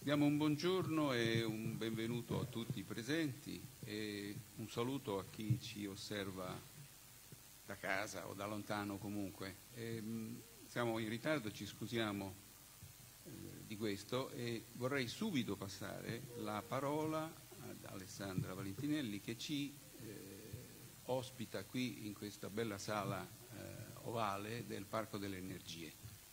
Diamo un buongiorno e un benvenuto a tutti i presenti e un saluto a chi ci osserva da casa o da lontano comunque. Siamo in ritardo, ci scusiamo di questo e vorrei subito passare la parola ad Alessandra Valentinelli che ci ospita qui in questa bella sala ovale del Parco delle Energie.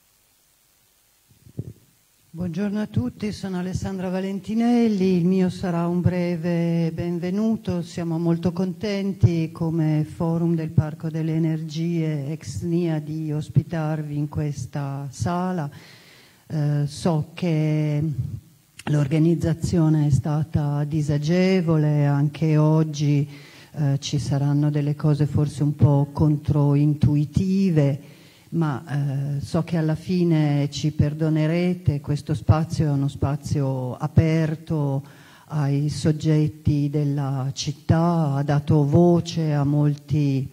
Buongiorno a tutti, sono Alessandra Valentinelli, il mio sarà un breve benvenuto. Siamo molto contenti come Forum del Parco delle Energie ex NIA di ospitarvi in questa sala. So che l'organizzazione è stata disagevole, anche oggi ci saranno delle cose forse un po' controintuitive, ma so che alla fine ci perdonerete. Questo spazio è uno spazio aperto ai soggetti della città, ha dato voce a molti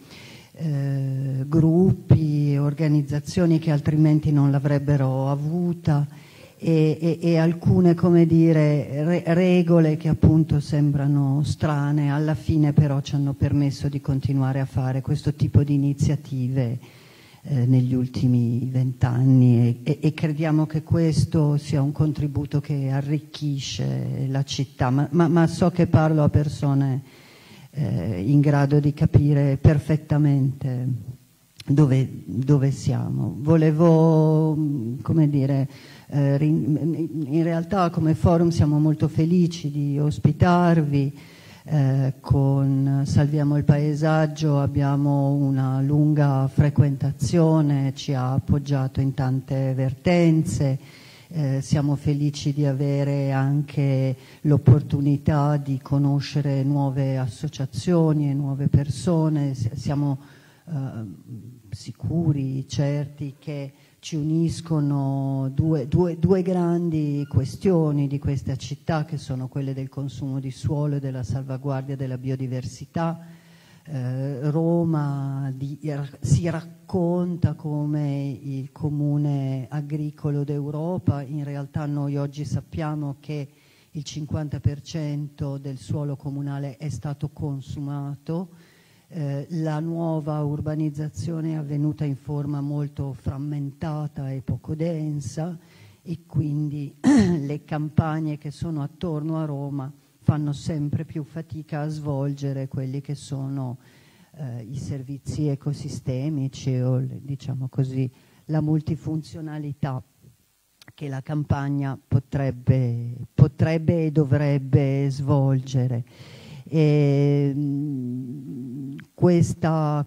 gruppi e organizzazioni che altrimenti non l'avrebbero avuta e alcune, come dire, regole che appunto sembrano strane, alla fine però ci hanno permesso di continuare a fare questo tipo di iniziative negli ultimi 20 anni e crediamo che questo sia un contributo che arricchisce la città, ma so che parlo a persone in grado di capire perfettamente dove siamo. Volevo, come dire, in realtà come forum siamo molto felici di ospitarvi. Con Salviamo il Paesaggio abbiamo una lunga frequentazione, ci ha appoggiato in tante vertenze, siamo felici di avere anche l'opportunità di conoscere nuove associazioni e nuove persone. Siamo sicuri, certi che ci uniscono due grandi questioni di questa città, che sono quelle del consumo di suolo e della salvaguardia della biodiversità. Roma si racconta come il comune agricolo d'Europa. In realtà noi oggi sappiamo che il 50% del suolo comunale è stato consumato. La nuova urbanizzazione è avvenuta in forma molto frammentata e poco densa e quindi le campagne che sono attorno a Roma fanno sempre più fatica a svolgere quelli che sono i servizi ecosistemici o diciamo così la multifunzionalità che la campagna potrebbe e dovrebbe svolgere. Questo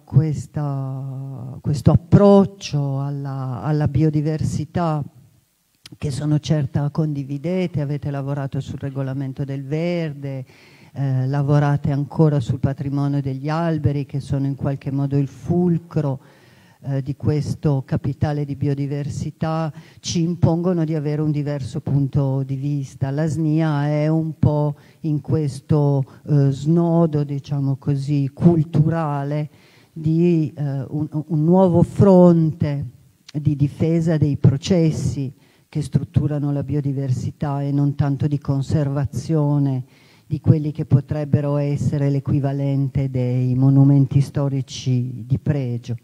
approccio alla biodiversità, che sono certa condividete, avete lavorato sul regolamento del verde, lavorate ancora sul patrimonio degli alberi, che sono in qualche modo il fulcro di questo capitale di biodiversità, ci impongono di avere un diverso punto di vista. La SNIA è un po' in questo snodo, diciamo così, culturale di un nuovo fronte di difesa dei processi che strutturano la biodiversità e non tanto di conservazione di quelli che potrebbero essere l'equivalente dei monumenti storici di pregio.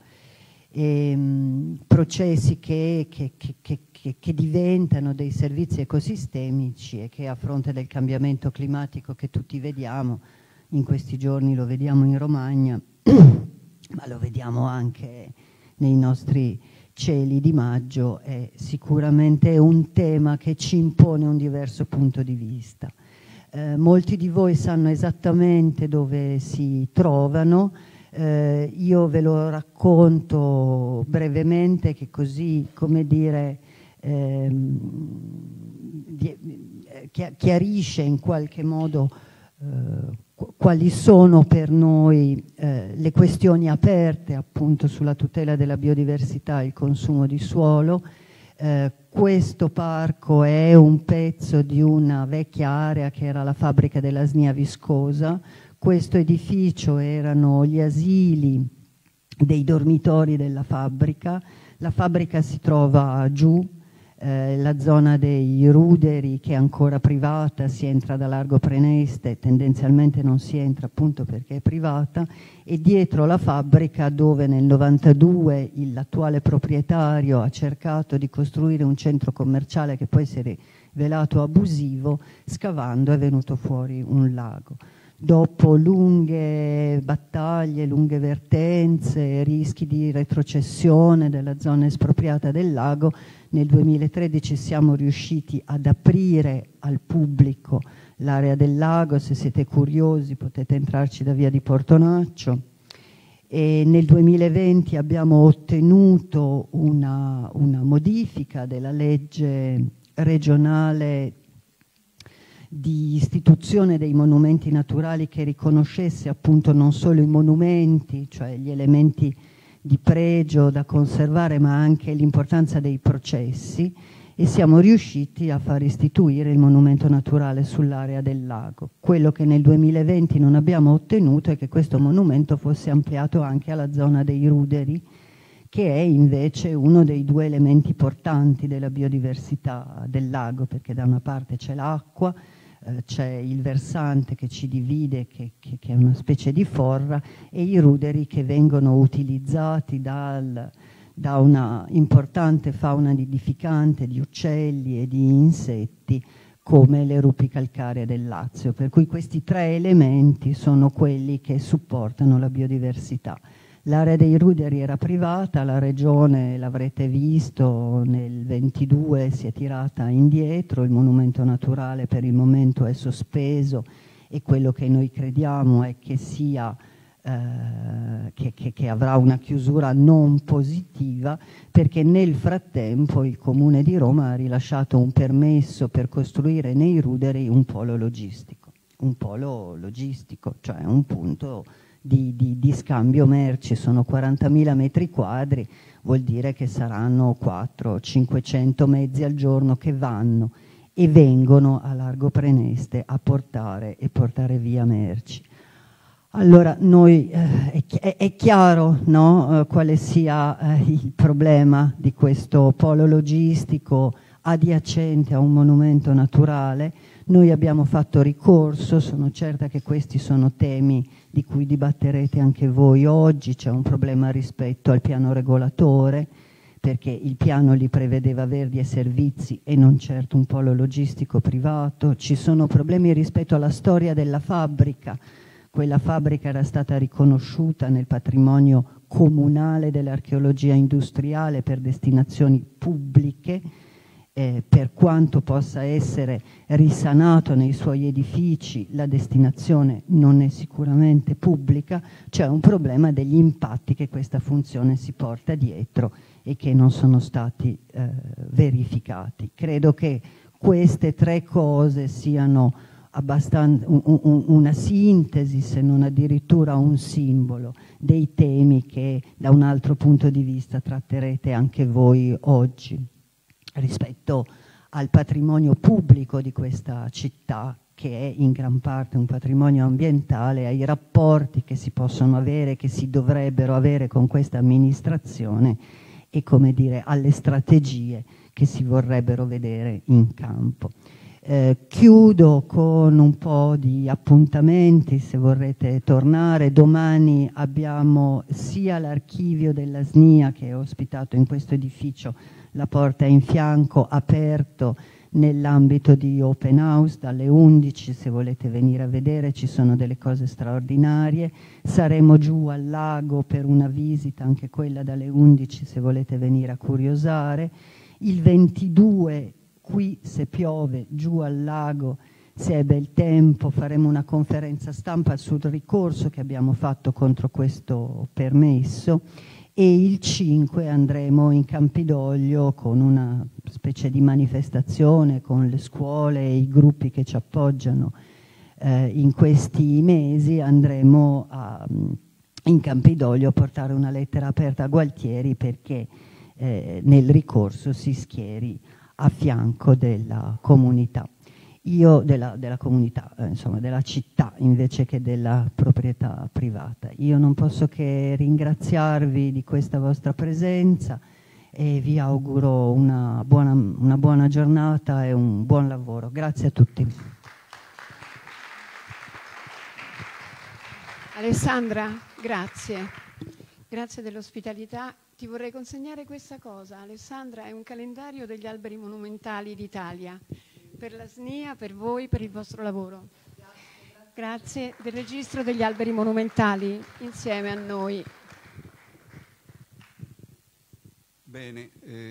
Processi che diventano dei servizi ecosistemici e che a fronte del cambiamento climatico che tutti vediamo, in questi giorni lo vediamo in Romagna, ma lo vediamo anche nei nostri cieli di maggio, è sicuramente un tema che ci impone un diverso punto di vista. Molti di voi sanno esattamente dove si trovano. Io ve lo racconto brevemente, che così, come dire, chiarisce in qualche modo quali sono per noi le questioni aperte appunto sulla tutela della biodiversità e il consumo di suolo. Questo parco è un pezzo di una vecchia area che era la fabbrica della SNIA Viscosa. Questo edificio erano gli asili dei dormitori della fabbrica. La fabbrica si trova giù, la zona dei ruderi che è ancora privata, si entra da Largo Preneste, tendenzialmente non si entra appunto perché è privata, e dietro la fabbrica dove nel 92 l'attuale proprietario ha cercato di costruire un centro commerciale che poi si è rivelato abusivo, scavando è venuto fuori un lago. Dopo lunghe battaglie, lunghe vertenze, rischi di retrocessione della zona espropriata del lago, nel 2013 siamo riusciti ad aprire al pubblico l'area del lago. Se siete curiosi potete entrarci da via di Portonaccio. E nel 2020 abbiamo ottenuto una modifica della legge regionale di istituzione dei monumenti naturali che riconoscesse appunto non solo i monumenti, cioè gli elementi di pregio da conservare, ma anche l'importanza dei processi, e siamo riusciti a far istituire il monumento naturale sull'area del lago. Quello che nel 2020 non abbiamo ottenuto è che questo monumento fosse ampliato anche alla zona dei ruderi, che è invece uno dei due elementi portanti della biodiversità del lago, perché da una parte c'è l'acqua, c'è il versante che ci divide, che è una specie di forra, e i ruderi che vengono utilizzati da una importante fauna nidificante di uccelli e di insetti come le rupi calcaree del Lazio. Per cui questi tre elementi sono quelli che supportano la biodiversità. L'area dei ruderi era privata, la regione, l'avrete visto, nel 22 si è tirata indietro, il monumento naturale per il momento è sospeso, e quello che noi crediamo è che sia che avrà una chiusura non positiva, perché nel frattempo il Comune di Roma ha rilasciato un permesso per costruire nei ruderi un polo logistico, cioè un punto di scambio merci. Sono 40.000 metri quadri, vuol dire che saranno 400-500 mezzi al giorno che vanno e vengono a Largo Preneste a portare via merci. Allora, noi è chiaro, no, quale sia il problema di questo polo logistico adiacente a un monumento naturale. Noi abbiamo fatto ricorso, sono certa che questi sono temi di cui dibatterete anche voi oggi. C'è un problema rispetto al piano regolatore, perché il piano li prevedeva verdi e servizi e non certo un polo logistico privato. Ci sono problemi rispetto alla storia della fabbrica. Quella fabbrica era stata riconosciuta nel patrimonio comunale dell'archeologia industriale per destinazioni pubbliche. Per quanto possa essere risanato nei suoi edifici, la destinazione non è sicuramente pubblica. C'è un problema degli impatti che questa funzione si porta dietro e che non sono stati verificati. Credo che queste tre cose siano abbastanza una sintesi, se non addirittura un simbolo, dei temi che da un altro punto di vista tratterete anche voi oggi rispetto al patrimonio pubblico di questa città, che è in gran parte un patrimonio ambientale, ai rapporti che si possono avere, che si dovrebbero avere con questa amministrazione, e come dire alle strategie che si vorrebbero vedere in campo. Chiudo con un po' di appuntamenti, se vorrete tornare. Domani abbiamo sia l'archivio della SNIA, che è ospitato in questo edificio, la porta in fianco, aperto nell'ambito di Open House dalle 11, se volete venire a vedere, ci sono delle cose straordinarie. Saremo giù al lago per una visita, anche quella dalle 11, se volete venire a curiosare. Il 22 qui, se piove, giù al lago, se è bel tempo, faremo una conferenza stampa sul ricorso che abbiamo fatto contro questo permesso, e il 5 andremo in Campidoglio con una specie di manifestazione con le scuole e i gruppi che ci appoggiano in questi mesi. Andremo in Campidoglio a portare una lettera aperta a Gualtieri perché nel ricorso si schieri a fianco della comunità, della comunità, insomma della città, invece che della proprietà privata. Io non posso che ringraziarvi di questa vostra presenza, e vi auguro una buona giornata e un buon lavoro. Grazie a tutti. Alessandra, grazie. Grazie dell'ospitalità. Ti vorrei consegnare questa cosa. Alessandra, è un calendario degli alberi monumentali d'Italia. Per la SNIA, per voi, per il vostro lavoro. Grazie del registro degli alberi monumentali insieme a noi. Bene,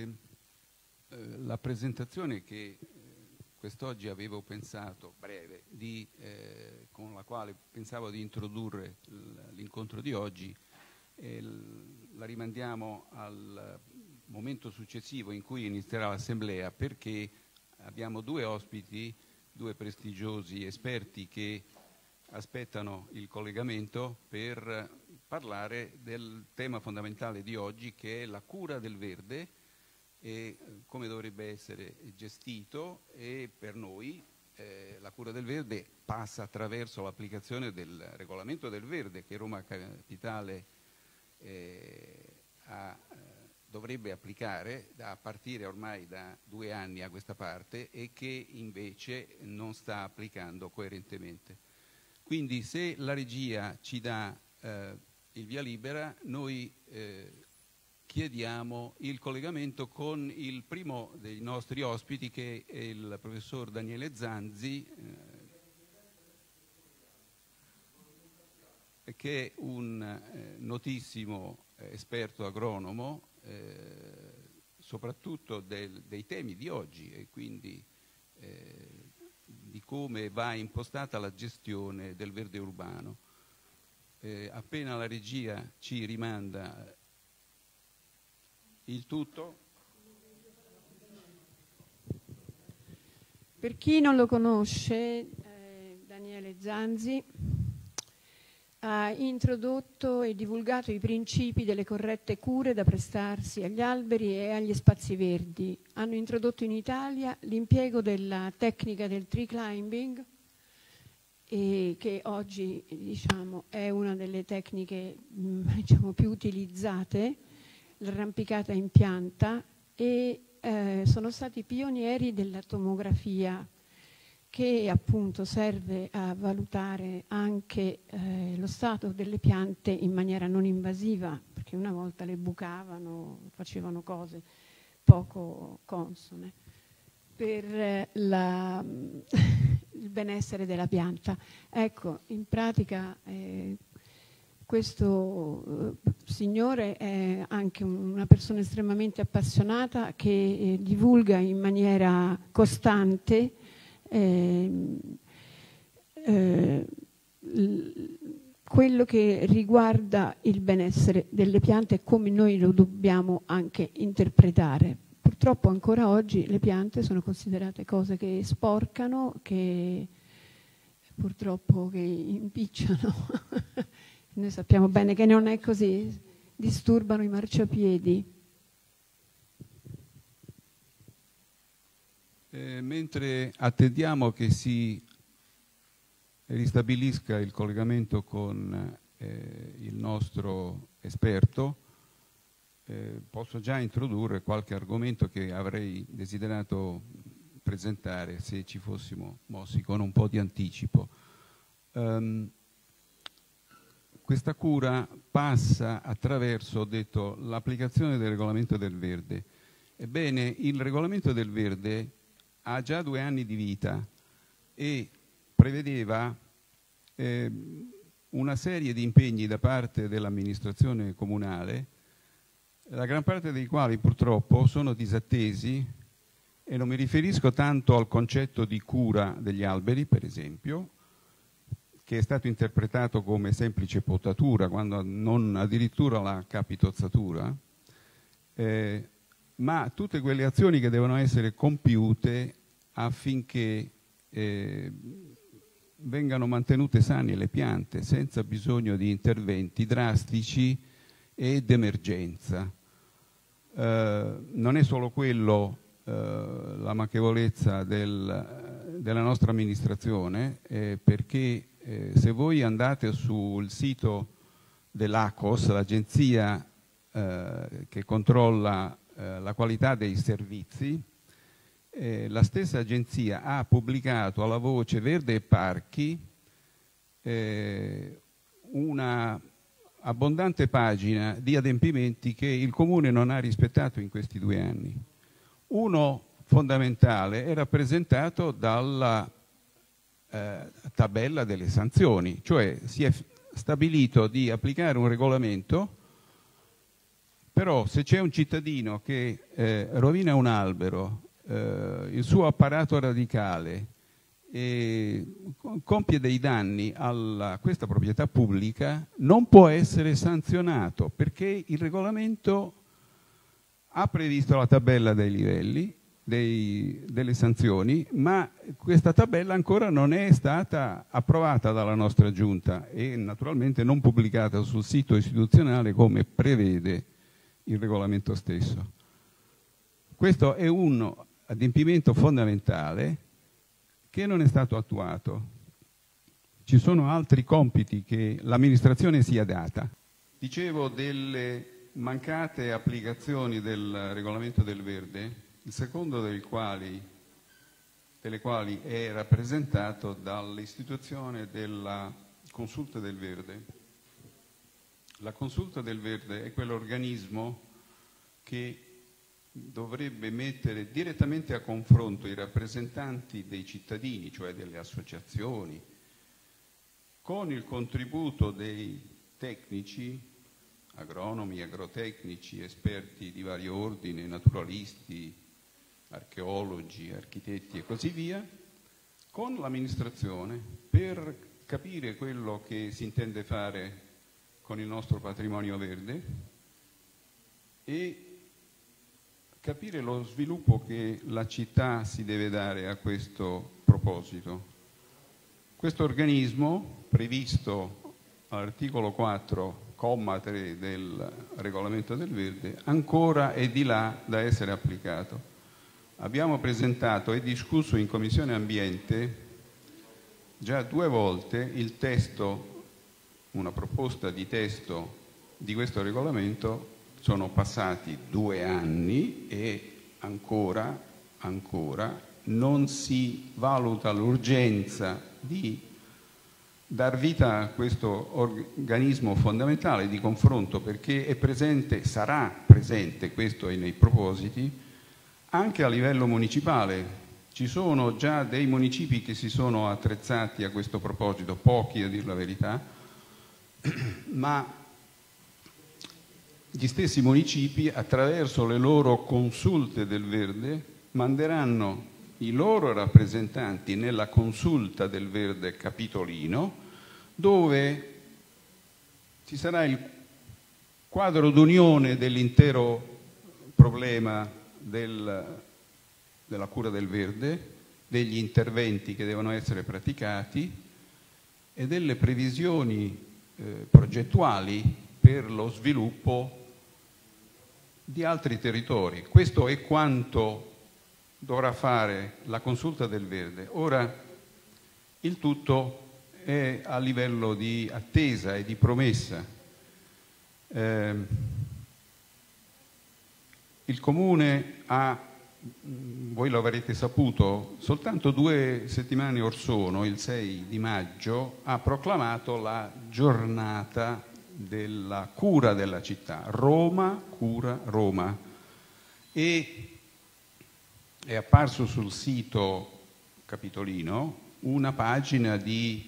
la presentazione che quest'oggi avevo pensato, breve, con la quale pensavo di introdurre l'incontro di oggi, la rimandiamo al momento successivo in cui inizierà l'assemblea, perché abbiamo due ospiti, due prestigiosi esperti che aspettano il collegamento per parlare del tema fondamentale di oggi, che è la cura del verde e come dovrebbe essere gestito. E per noi la cura del verde passa attraverso l'applicazione del regolamento del verde che Roma Capitale dovrebbe applicare a partire ormai da 2 anni a questa parte e che invece non sta applicando coerentemente. Quindi se la regia ci dà il via libera, noi chiediamo il collegamento con il primo dei nostri ospiti, che è il professor Daniele Zanzi, che è un notissimo esperto agronomo, soprattutto dei temi di oggi e quindi di come va impostata la gestione del verde urbano. Appena la regia ci rimanda il tutto. Per chi non lo conosce, Daniele Zanzi ha introdotto e divulgato i principi delle corrette cure da prestarsi agli alberi e agli spazi verdi. Hanno introdotto in Italia l'impiego della tecnica del tree climbing, che oggi è una delle tecniche più utilizzate, l'arrampicata in pianta, e sono stati pionieri della tomografia, che appunto serve a valutare anche lo stato delle piante in maniera non invasiva, perché una volta le bucavano, facevano cose poco consone per il benessere della pianta. Ecco, in pratica questo signore è anche una persona estremamente appassionata che divulga in maniera costante quello che riguarda il benessere delle piante e come noi lo dobbiamo anche interpretare. Purtroppo ancora oggi le piante sono considerate cose che sporcano, che purtroppo che impicciano. Noi sappiamo bene che non è così, disturbano i marciapiedi. Mentre attendiamo che si ristabilisca il collegamento con il nostro esperto, posso già introdurre qualche argomento che avrei desiderato presentare se ci fossimo mossi con un po' di anticipo. Questa cura passa attraverso, ho detto, l'applicazione del regolamento del verde. Ebbene, il regolamento del verde ha già 2 anni di vita e prevedeva una serie di impegni da parte dell'amministrazione comunale, la gran parte dei quali purtroppo sono disattesi, e non mi riferisco tanto al concetto di cura degli alberi, per esempio, che è stato interpretato come semplice potatura, quando non addirittura la capitozzatura, ma tutte quelle azioni che devono essere compiute affinché vengano mantenute sane le piante senza bisogno di interventi drastici e d'emergenza. Non è solo quello la manchevolezza della nostra amministrazione, perché se voi andate sul sito dell'ACOS, l'agenzia che controlla la qualità dei servizi, la stessa agenzia ha pubblicato alla voce Verde e Parchi una abbondante pagina di adempimenti che il Comune non ha rispettato in questi 2 anni. Uno fondamentale è rappresentato dalla tabella delle sanzioni, cioè si è stabilito di applicare un regolamento, però se c'è un cittadino che rovina un albero, il suo apparato radicale, compie dei danni a questa proprietà pubblica, non può essere sanzionato perché il regolamento ha previsto la tabella dei livelli delle sanzioni, ma questa tabella ancora non è stata approvata dalla nostra Giunta e naturalmente non pubblicata sul sito istituzionale come prevede il regolamento stesso. Questo è un adempimento fondamentale che non è stato attuato. Ci sono altri compiti che l'amministrazione si è data. Dicevo delle mancate applicazioni del regolamento del verde, il secondo delle quali è rappresentato dall'istituzione della Consulta del Verde. La Consulta del Verde è quell'organismo che dovrebbe mettere direttamente a confronto i rappresentanti dei cittadini, cioè delle associazioni, con il contributo dei tecnici, agronomi, agrotecnici, esperti di vario ordine, naturalisti, archeologi, architetti e così via, con l'amministrazione per capire quello che si intende fare con il nostro patrimonio verde e capire lo sviluppo che la città si deve dare a questo proposito. Questo organismo, previsto all'articolo 4, comma 3 del regolamento del verde, ancora è di là da essere applicato. Abbiamo presentato e discusso in Commissione Ambiente già 2 volte il testo, una proposta di testo di questo regolamento. Sono passati 2 anni e ancora non si valuta l'urgenza di dar vita a questo organismo fondamentale di confronto, perché è presente, sarà presente, questo è nei propositi, anche a livello municipale. Ci sono già dei municipi che si sono attrezzati a questo proposito, pochi a dir la verità, ma gli stessi municipi, attraverso le loro consulte del verde, manderanno i loro rappresentanti nella consulta del verde capitolino, dove ci sarà il quadro d'unione dell'intero problema della cura del verde, degli interventi che devono essere praticati e delle previsioni progettuali per lo sviluppo di altri territori. Questo è quanto dovrà fare la consulta del verde. Ora il tutto è a livello di attesa e di promessa. Il Comune ha, voi lo avrete saputo, soltanto 2 settimane or sono, il 6 di maggio, ha proclamato la giornata della cura della città, Roma cura Roma, e è apparso sul sito capitolino una pagina di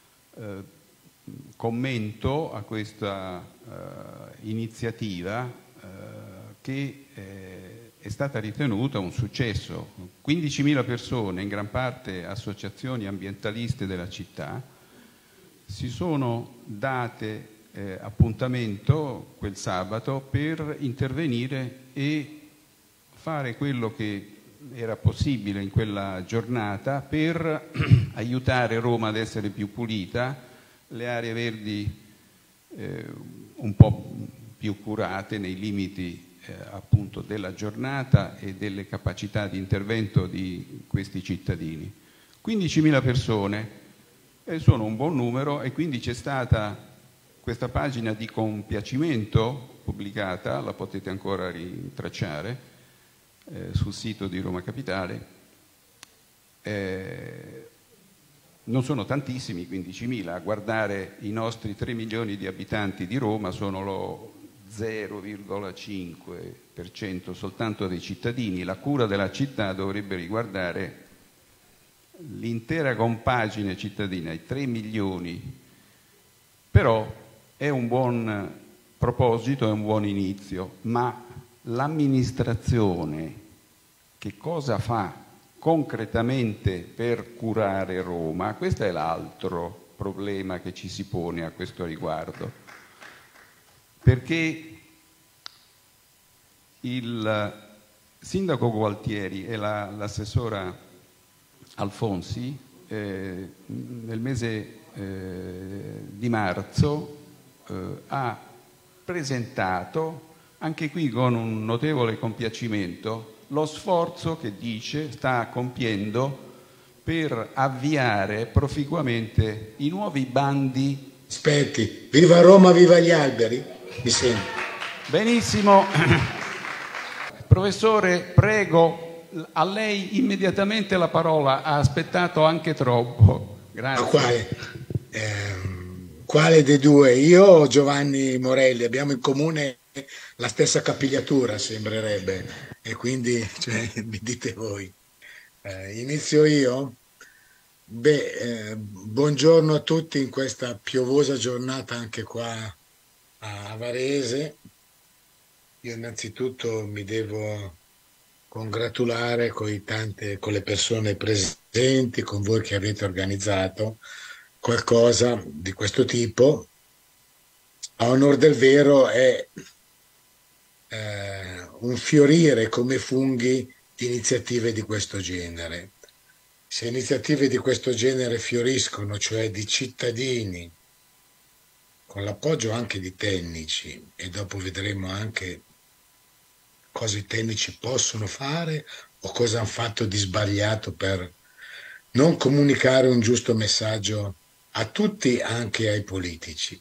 commento a questa iniziativa che è stata ritenuta un successo. 15.000 persone, in gran parte associazioni ambientaliste della città, si sono date appuntamento quel sabato per intervenire e fare quello che era possibile in quella giornata per aiutare Roma ad essere più pulita, le aree verdi un po' più curate nei limiti appunto della giornata e delle capacità di intervento di questi cittadini. 15.000 persone sono un buon numero, e quindi c'è stata questa pagina di compiacimento pubblicata, la potete ancora rintracciare sul sito di Roma Capitale. Non sono tantissimi, 15.000, a guardare i nostri 3 milioni di abitanti di Roma sono lo 0,5% soltanto dei cittadini. La cura della città dovrebbe riguardare l'intera compagine cittadina, i 3 milioni. Però è un buon proposito, è un buon inizio, ma l'amministrazione che cosa fa concretamente per curare Roma? Questo è l'altro problema che ci si pone a questo riguardo, perché il sindaco Gualtieri e l'assessora Alfonsi nel mese di marzo ha presentato, anche qui con un notevole compiacimento, lo sforzo che dice sta compiendo per avviare proficuamente i nuovi bandi. Aspetti, viva Roma, viva gli alberi. Mi sento. Benissimo. Professore, prego, a lei immediatamente la parola, ha aspettato anche troppo. Grazie. Ma quale dei due? Io o Giovanni Morelli? Abbiamo in comune la stessa capigliatura, sembrerebbe, e quindi mi dite voi. Inizio io? Buongiorno a tutti in questa piovosa giornata anche qua a Varese. Io innanzitutto mi devo congratulare con le persone presenti, con voi che avete organizzato qualcosa di questo tipo. A onor del vero è un fiorire come funghi di iniziative di questo genere. Se iniziative di questo genere fioriscono, cioè di cittadini, con l'appoggio anche di tecnici, e dopo vedremo anche cosa i tecnici possono fare o cosa hanno fatto di sbagliato per non comunicare un giusto messaggio a tutti, anche ai politici.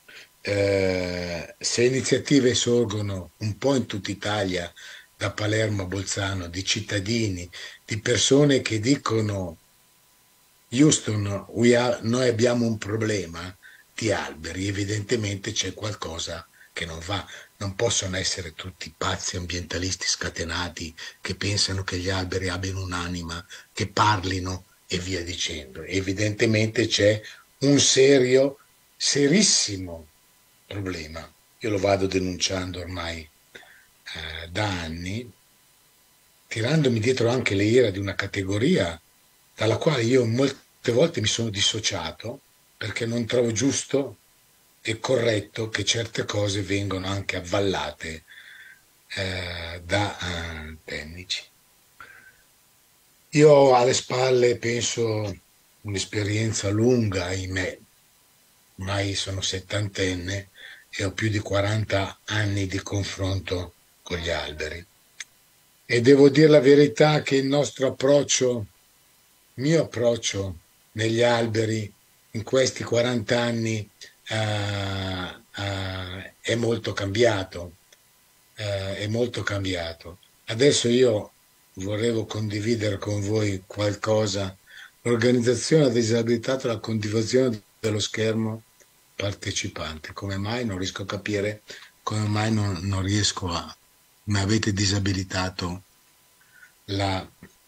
Se iniziative sorgono un po' in tutta Italia, da Palermo a Bolzano, di cittadini, di persone che dicono Houston, noi abbiamo un problema di alberi, evidentemente c'è qualcosa che non va. Non possono essere tutti pazzi ambientalisti scatenati che pensano che gli alberi abbiano un'anima, che parlino e via dicendo. Evidentemente c'è un serissimo problema. Io lo vado denunciando ormai da anni, tirandomi dietro anche le ire di una categoria dalla quale io molte volte mi sono dissociato, perché non trovo giusto e corretto che certe cose vengano anche avvallate da tecnici. Io ho alle spalle, penso, un'esperienza lunga, ahimè, ormai sono settantenne e ho più di 40 anni di confronto con gli alberi. E devo dire la verità che il mio approccio negli alberi in questi 40 anni è molto cambiato. Adesso io volevo condividere con voi qualcosa. L'organizzazione della disabilità tra la condivisione dello schermo partecipante. Come mai non riesco a capire come mai non riesco a... Mi avete disabilitato la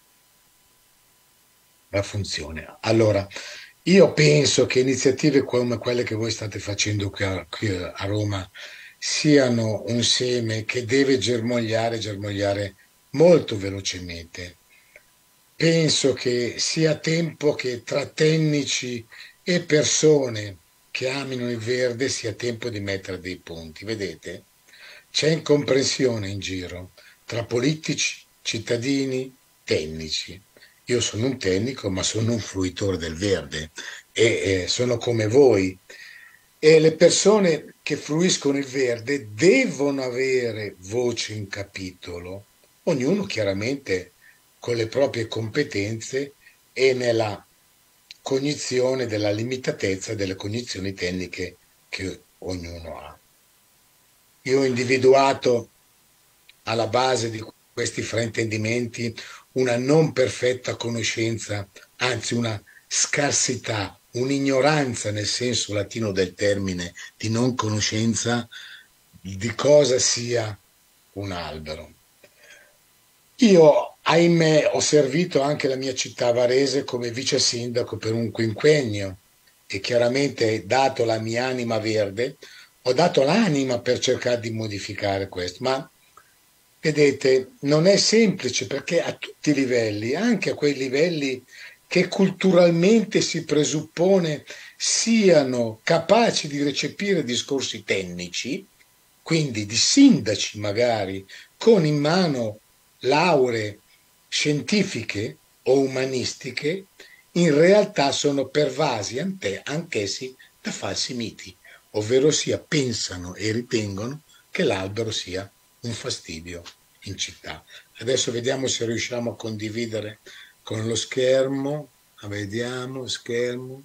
funzione. Allora, io penso che iniziative come quelle che voi state facendo qui a Roma siano un seme che deve germogliare molto velocemente. Penso che sia tempo che tra tecnici e persone che amino il verde sia tempo di mettere dei ponti. Vedete? C'è incomprensione in giro tra politici, cittadini, tecnici. Io sono un tecnico, ma sono un fruitore del verde e sono come voi. E le persone che fruiscono il verde devono avere voce in capitolo, ognuno chiaramente con le proprie competenze e nella cognizione della limitatezza delle cognizioni tecniche che ognuno ha. Io ho individuato alla base di questi fraintendimenti una non perfetta conoscenza, anzi una scarsità, un'ignoranza nel senso latino del termine di non conoscenza di cosa sia un albero. Io, ahimè, ho servito anche la mia città Varese come vice sindaco per un quinquennio e chiaramente, dato la mia anima verde, ho dato l'anima per cercare di modificare questo, ma vedete, non è semplice perché a tutti i livelli, anche a quei livelli che culturalmente si presuppone siano capaci di recepire discorsi tecnici, quindi di sindaci magari con in mano lauree scientifiche o umanistiche, in realtà sono pervasi anch'essi da falsi miti, ovvero sia pensano e ritengono che l'albero sia un fastidio in città. Adesso vediamo se riusciamo a condividere con lo schermo. Vediamo, schermo.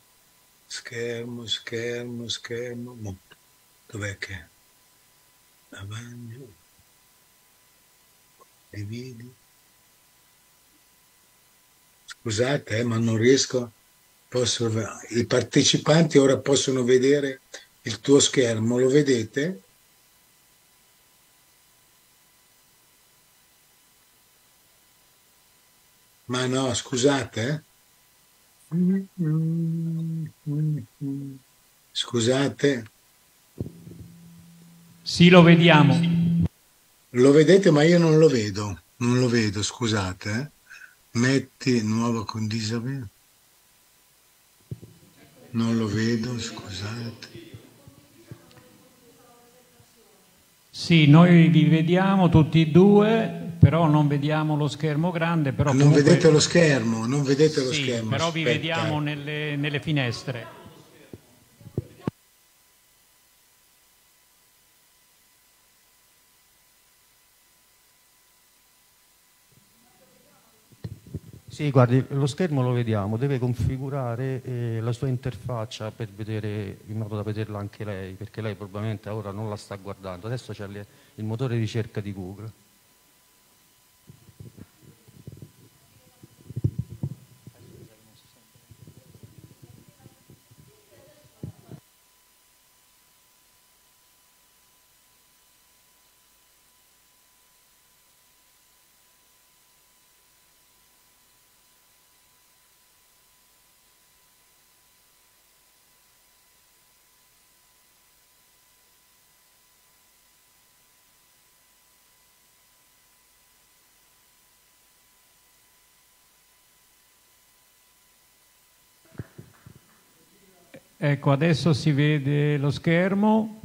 No. Dov'è che è? Avanti. Dividi. Scusate, ma non riesco. I partecipanti ora possono vedere il tuo schermo, lo vedete? Ma no, scusate. Scusate. Sì, lo vediamo. Lo vedete, ma io non lo vedo. Non lo vedo, scusate. Metti nuova condivisione. Non lo vedo, scusate. Sì, noi vi vediamo tutti e due, però non vediamo lo schermo grande. Però non comunque... vedete lo schermo, non vedete lo sì, schermo. però aspetta. vi vediamo nelle finestre. Sì, guardi, lo schermo lo vediamo, deve configurare la sua interfaccia per vedere, in modo da vederla anche lei, perché lei probabilmente ora non la sta guardando. Adesso c'è il motore di ricerca di Google. Ecco, adesso si vede lo schermo.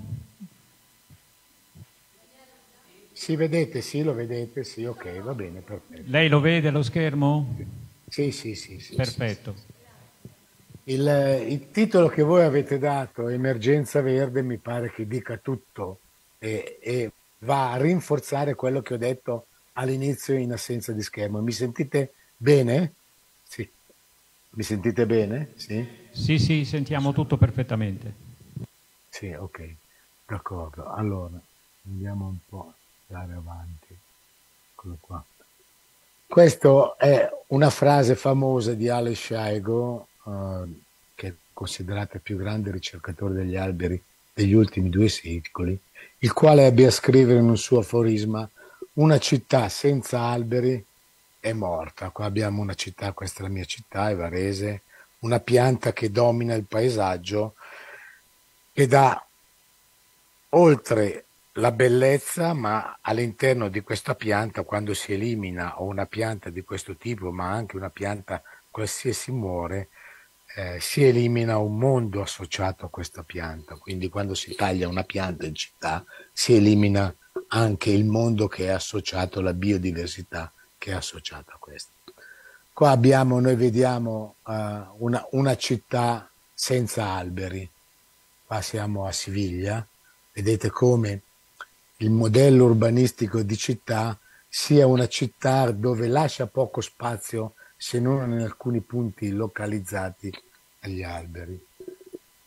Sì, vedete, sì, lo vedete, sì, ok, va bene, perfetto. Lei lo vede lo schermo? Sì. Perfetto. Sì. Il titolo che voi avete dato, Emergenza Verde, mi pare che dica tutto e va a rinforzare quello che ho detto all'inizio in assenza di schermo. Mi sentite bene? Sì. Mi sentite bene? Sì? Sì, sentiamo tutto perfettamente. Sì, ok, d'accordo. Allora, andiamo un po' a andare avanti. Eccolo qua. Questa è una frase famosa di Alex Schaigo, che è considerato il più grande ricercatore degli alberi degli ultimi 2 secoli, il quale ebbe a scrivere in un suo aforisma: una città senza alberi è morta. Qua abbiamo una città, questa è la mia città, è Varese, una pianta che domina il paesaggio, che dà oltre la bellezza, ma all'interno di questa pianta, quando si elimina o una pianta di questo tipo, ma anche una pianta qualsiasi muore, si elimina un mondo associato a questa pianta. Quindi quando si taglia una pianta in città si elimina anche il mondo che è associato, la biodiversità che è associata a questo. Qua noi vediamo una città senza alberi. Qua siamo a Siviglia. Vedete come il modello urbanistico di città sia una città dove lascia poco spazio, se non in alcuni punti localizzati, agli alberi.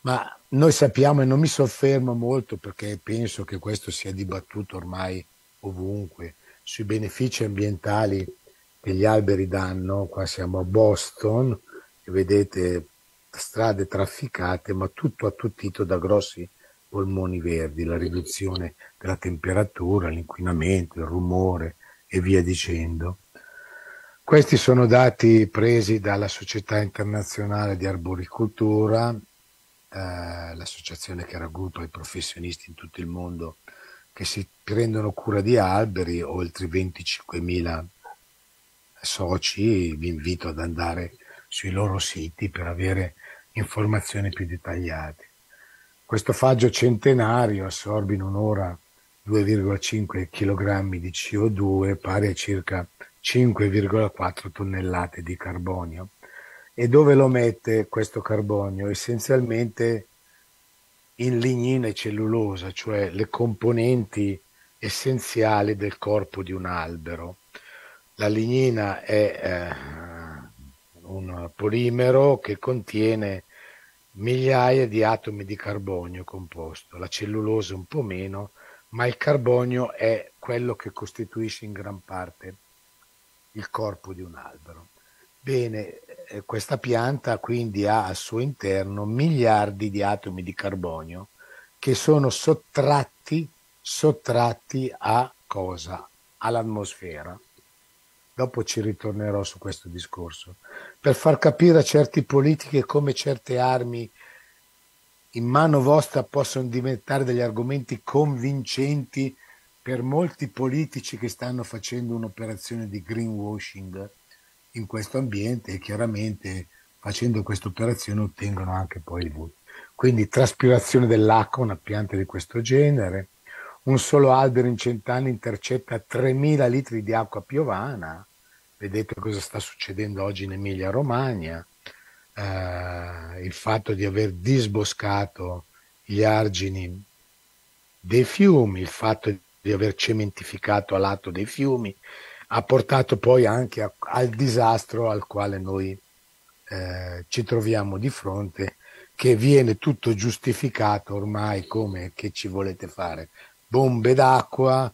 Ma noi sappiamo, e non mi soffermo molto perché penso che questo sia dibattuto ormai ovunque, sui benefici ambientali che gli alberi danno. Qua siamo a Boston e vedete strade trafficate, ma tutto attutito da grossi polmoni verdi, la riduzione della temperatura, l'inquinamento, il rumore e via dicendo. Questi sono dati presi dalla Società Internazionale di Arboricoltura, l'associazione che raggruppa i professionisti in tutto il mondo che si prendono cura di alberi, oltre 25.000 soci. Vi invito ad andare sui loro siti per avere informazioni più dettagliate. Questo faggio centenario assorbe in un'ora 2,5 kg di CO2, pari a circa 5,4 tonnellate di carbonio. E dove lo mette questo carbonio? Essenzialmente in lignina e cellulosa, cioè le componenti essenziali del corpo di un albero. La lignina è un polimero che contiene migliaia di atomi di carbonio composto, la cellulosa un po' meno, ma il carbonio è quello che costituisce in gran parte il corpo di un albero. Bene, questa pianta quindi ha al suo interno miliardi di atomi di carbonio che sono sottratti a cosa? All'atmosfera. Dopo ci ritornerò su questo discorso, per far capire a certi politici come certe armi in mano vostra possono diventare degli argomenti convincenti per molti politici che stanno facendo un'operazione di greenwashing in questo ambiente, e chiaramente facendo questa operazione ottengono anche poi i voti. Quindi traspirazione dell'acqua, una pianta di questo genere, un solo albero in 100 anni intercetta 3.000 litri di acqua piovana. Vedete cosa sta succedendo oggi in Emilia Romagna, il fatto di aver disboscato gli argini dei fiumi, il fatto di aver cementificato a lato dei fiumi, ha portato poi anche al disastro al quale noi ci troviamo di fronte, che viene tutto giustificato ormai come: che ci volete fare? Bombe d'acqua,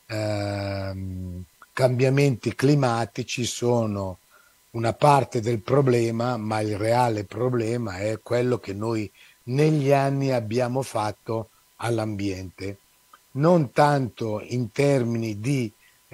cambiamenti climatici sono una parte del problema, ma il reale problema è quello che noi negli anni abbiamo fatto all'ambiente, non tanto in termini di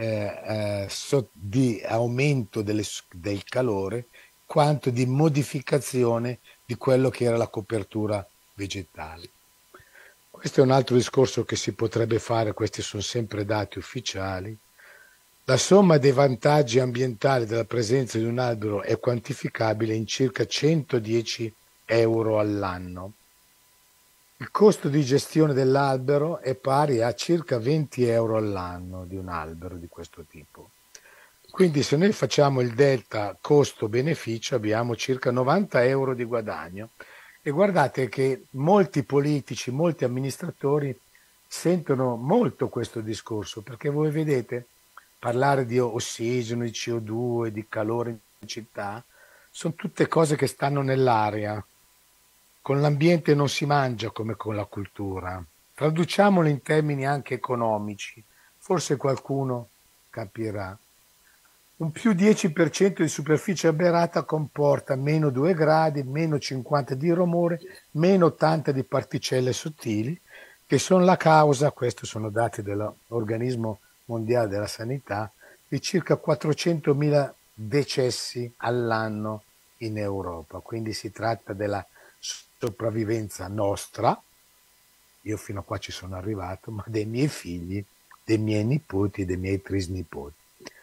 aumento del calore, quanto di modificazione di quello che era la copertura vegetale. Questo è un altro discorso che si potrebbe fare, questi sono sempre dati ufficiali. La somma dei vantaggi ambientali della presenza di un albero è quantificabile in circa 110 euro all'anno. Il costo di gestione dell'albero è pari a circa 20 euro all'anno di un albero di questo tipo. Quindi se noi facciamo il delta costo-beneficio abbiamo circa 90 euro di guadagno. E guardate che molti politici, molti amministratori sentono molto questo discorso, perché voi vedete parlare di ossigeno, di CO2, di calore in città, sono tutte cose che stanno nell'aria. Con l'ambiente non si mangia come con la cultura. Traduciamolo in termini anche economici, forse qualcuno capirà. Un più 10% di superficie alberata comporta meno 2 gradi, meno 50 di rumore, meno 80 di particelle sottili, che sono la causa, questi sono dati dell'Organismo Mondiale della Sanità, di circa 400.000 decessi all'anno in Europa. Quindi si tratta della sopravvivenza nostra, io fino a qua ci sono arrivato, ma dei miei figli, dei miei nipoti e dei miei trisnipoti.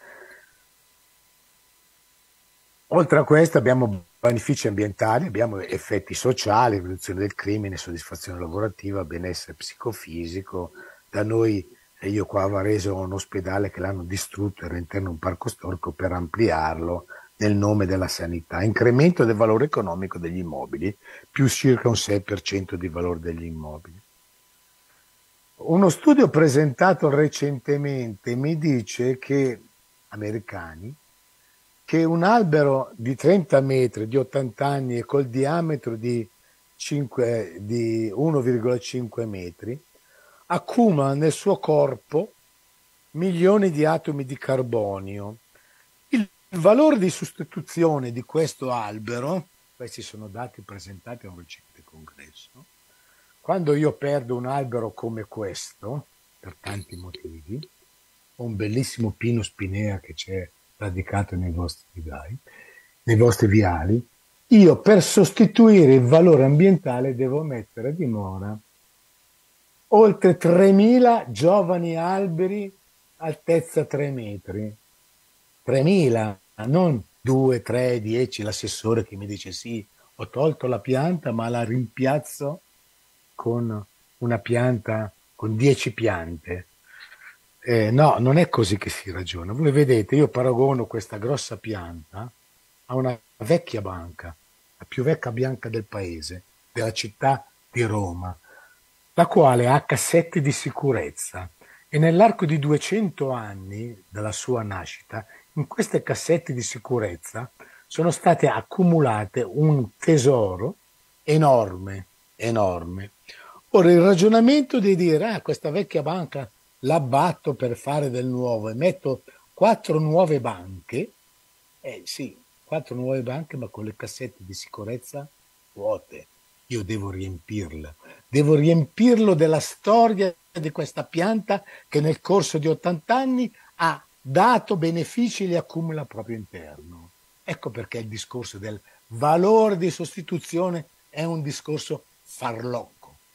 Oltre a questo abbiamo benefici ambientali, abbiamo effetti sociali, riduzione del crimine, soddisfazione lavorativa, benessere psicofisico. Da noi, io qua a Varese ho un ospedale che l'hanno distrutto, era all'interno di un parco storico, per ampliarlo nel nome della sanità. Incremento del valore economico degli immobili, più circa un 6% di valore degli immobili. Uno studio presentato recentemente mi dice che, americani, che un albero di 30 metri, di 80 anni e col diametro di di 1,5 metri, accumula nel suo corpo milioni di atomi di carbonio. Il valore di sostituzione di questo albero, questi sono dati presentati a un recente congresso, quando io perdo un albero come questo, per tanti motivi, un bellissimo pino spinea che c'è radicato nei vostri viali, io per sostituire il valore ambientale devo mettere a dimora oltre 3.000 giovani alberi altezza 3 metri. 3.000, non 2, 3, 10, l'assessore che mi dice sì, ho tolto la pianta ma la rimpiazzo con una pianta, con 10 piante. No, non è così che si ragiona. Voi vedete, io paragono questa grossa pianta a una vecchia banca, la più vecchia banca del paese, della città di Roma, la quale ha cassetti di sicurezza e nell'arco di 200 anni dalla sua nascita, in queste cassette di sicurezza sono state accumulate un tesoro enorme, enorme. Ora il ragionamento di dire, questa vecchia banca l'abbatto per fare del nuovo e metto 4 nuove banche, sì, 4 nuove banche ma con le cassette di sicurezza vuote. Io devo riempirla, devo riempirlo della storia di questa pianta che nel corso di 80 anni ha dato benefici e li accumula proprio interno. Ecco perché il discorso del valore di sostituzione è un discorso farlocco,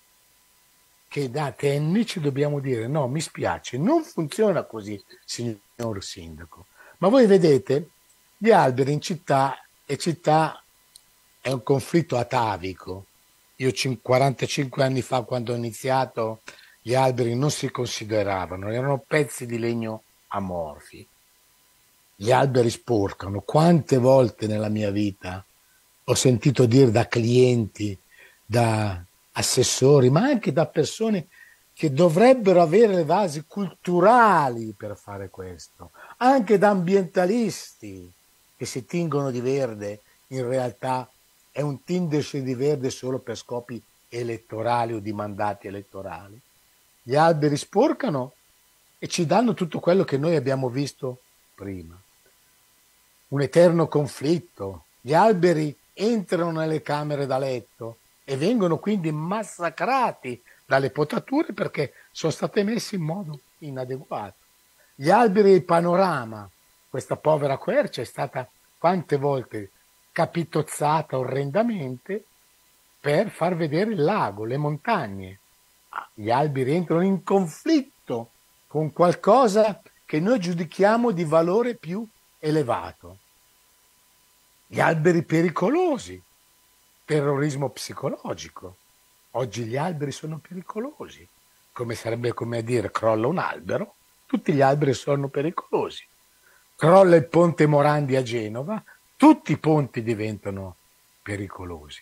che da tecnici dobbiamo dire no, mi spiace, non funziona così, signor Sindaco. Ma voi vedete, gli alberi in città, e città è un conflitto atavico. Io 45 anni fa, quando ho iniziato, gli alberi non si consideravano, erano pezzi di legno amorfi. Gli alberi sporcano. Quante volte nella mia vita ho sentito dire da clienti, da assessori, ma anche da persone che dovrebbero avere le basi culturali per fare questo, anche da ambientalisti che si tingono di verde, in realtà è un tingersi di verde solo per scopi elettorali o di mandati elettorali. Gli alberi sporcano e ci danno tutto quello che noi abbiamo visto prima. Un eterno conflitto. Gli alberi entrano nelle camere da letto e vengono quindi massacrati dalle potature perché sono state messe in modo inadeguato. Gli alberi e il panorama. Questa povera quercia è stata quante volte capitozzata orrendamente per far vedere il lago, le montagne. Gli alberi entrano in conflitto con qualcosa che noi giudichiamo di valore più elevato. Gli alberi pericolosi, terrorismo psicologico. Oggi gli alberi sono pericolosi, come sarebbe come a dire crolla un albero, tutti gli alberi sono pericolosi. Crolla il ponte Morandi a Genova, tutti i ponti diventano pericolosi.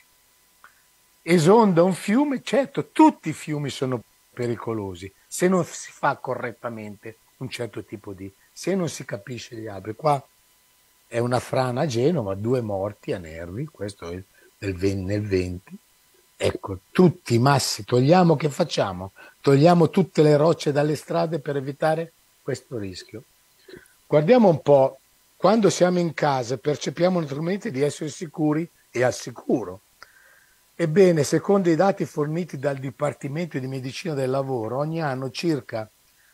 Esonda un fiume, certo, tutti i fiumi sono pericolosi se non si fa correttamente un certo tipo di, se non si capisce gli alberi. Qua è una frana a Genova, 2 morti a Nervi, questo è nel 20. Ecco, tutti i massi togliamo, che facciamo? Togliamo tutte le rocce dalle strade per evitare questo rischio. Guardiamo un po', quando siamo in casa percepiamo naturalmente di essere sicuri e al sicuro. Ebbene, secondo i dati forniti dal Dipartimento di Medicina del Lavoro, ogni anno circa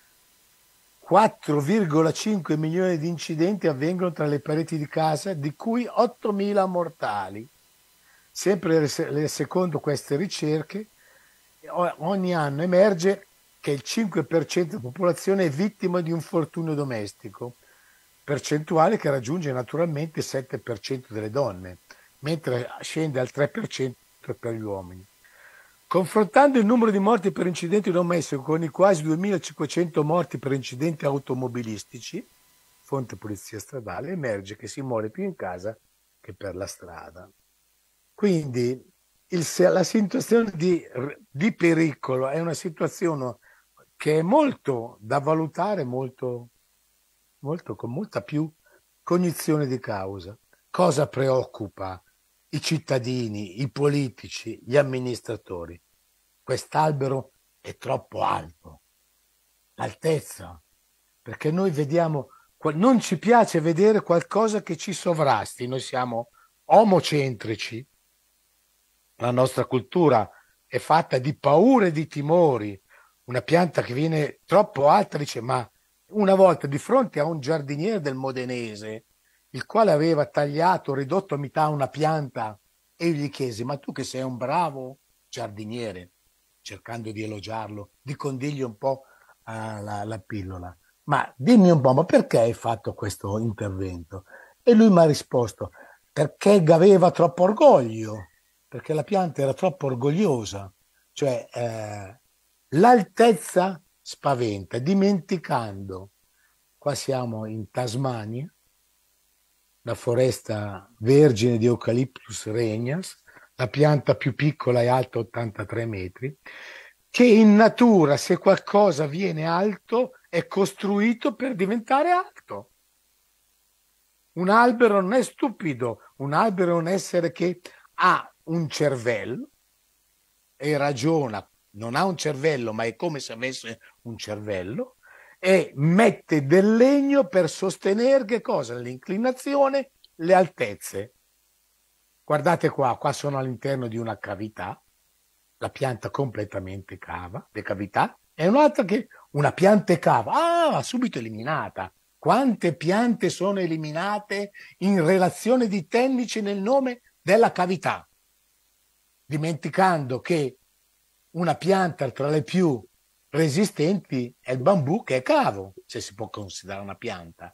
4,5 milioni di incidenti avvengono tra le pareti di casa, di cui 8.000 mortali. Sempre secondo queste ricerche, ogni anno emerge che il 5% della popolazione è vittima di un infortunio domestico, percentuale che raggiunge naturalmente il 7% delle donne, mentre scende al 3% per gli uomini. Confrontando il numero di morti per incidenti domestici con i quasi 2.500 morti per incidenti automobilistici, fonte polizia stradale, emerge che si muore più in casa che per la strada. Quindi la situazione di pericolo è una situazione che è molto da valutare, molto, con molta più cognizione di causa. Cosa preoccupa i cittadini, i politici, gli amministratori. Quest'albero è troppo alto, l'altezza, perché noi vediamo, non ci piace vedere qualcosa che ci sovrasti, noi siamo omocentrici, la nostra cultura è fatta di paure e di timori. Una pianta che viene troppo alta dice, ma una volta di fronte a un giardiniere del Modenese, il quale aveva tagliato, ridotto a metà una pianta, e io gli chiesi, ma tu che sei un bravo giardiniere, cercando di elogiarlo, di condigli un po' la pillola, ma dimmi un po', ma perché hai fatto questo intervento? E lui mi ha risposto, perché aveva troppo orgoglio, perché la pianta era troppo orgogliosa, cioè l'altezza spaventa, dimenticando, qua siamo in Tasmania, la foresta vergine di Eucalyptus regnas, la pianta più piccola è alta 83 metri, che in natura se qualcosa viene alto è costruito per diventare alto. Un albero non è stupido, un albero è un essere che ha un cervello e ragiona, non ha un cervello ma è come se avesse un cervello, e mette del legno per sostenere che cosa? L'inclinazione, le altezze. Guardate qua sono all'interno di una cavità, la pianta completamente cava, le cavità, e un'altra che una pianta cava, subito eliminata. Quante piante sono eliminate in relazione di tecnici nel nome della cavità, dimenticando che una pianta tra le più resistenti è il bambù, che è cavo, se si può considerare una pianta.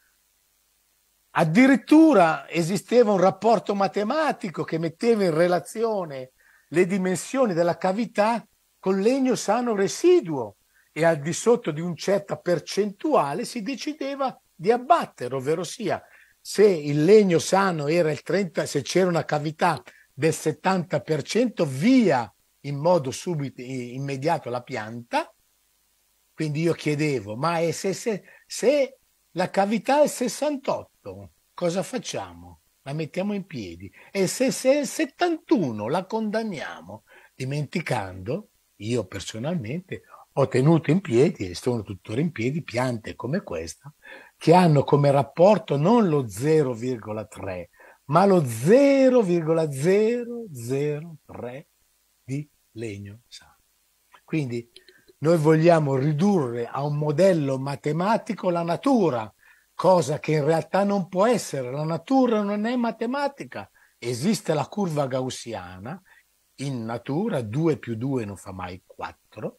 Addirittura esisteva un rapporto matematico che metteva in relazione le dimensioni della cavità con legno sano residuo, e al di sotto di un certa percentuale si decideva di abbattere, ovvero sia, se il legno sano era il 30%, se c'era una cavità del 70%, via in modo subito, immediato la pianta. Quindi io chiedevo, ma se la cavità è 68, cosa facciamo? La mettiamo in piedi. E se è 71, la condanniamo, dimenticando, io personalmente ho tenuto in piedi e sono tuttora in piedi piante come questa, che hanno come rapporto non lo 0,3, ma lo 0,003 di legno sano. Quindi noi vogliamo ridurre a un modello matematico la natura, cosa che in realtà non può essere. La natura non è matematica. Esiste la curva gaussiana, in natura 2 più 2 non fa mai 4,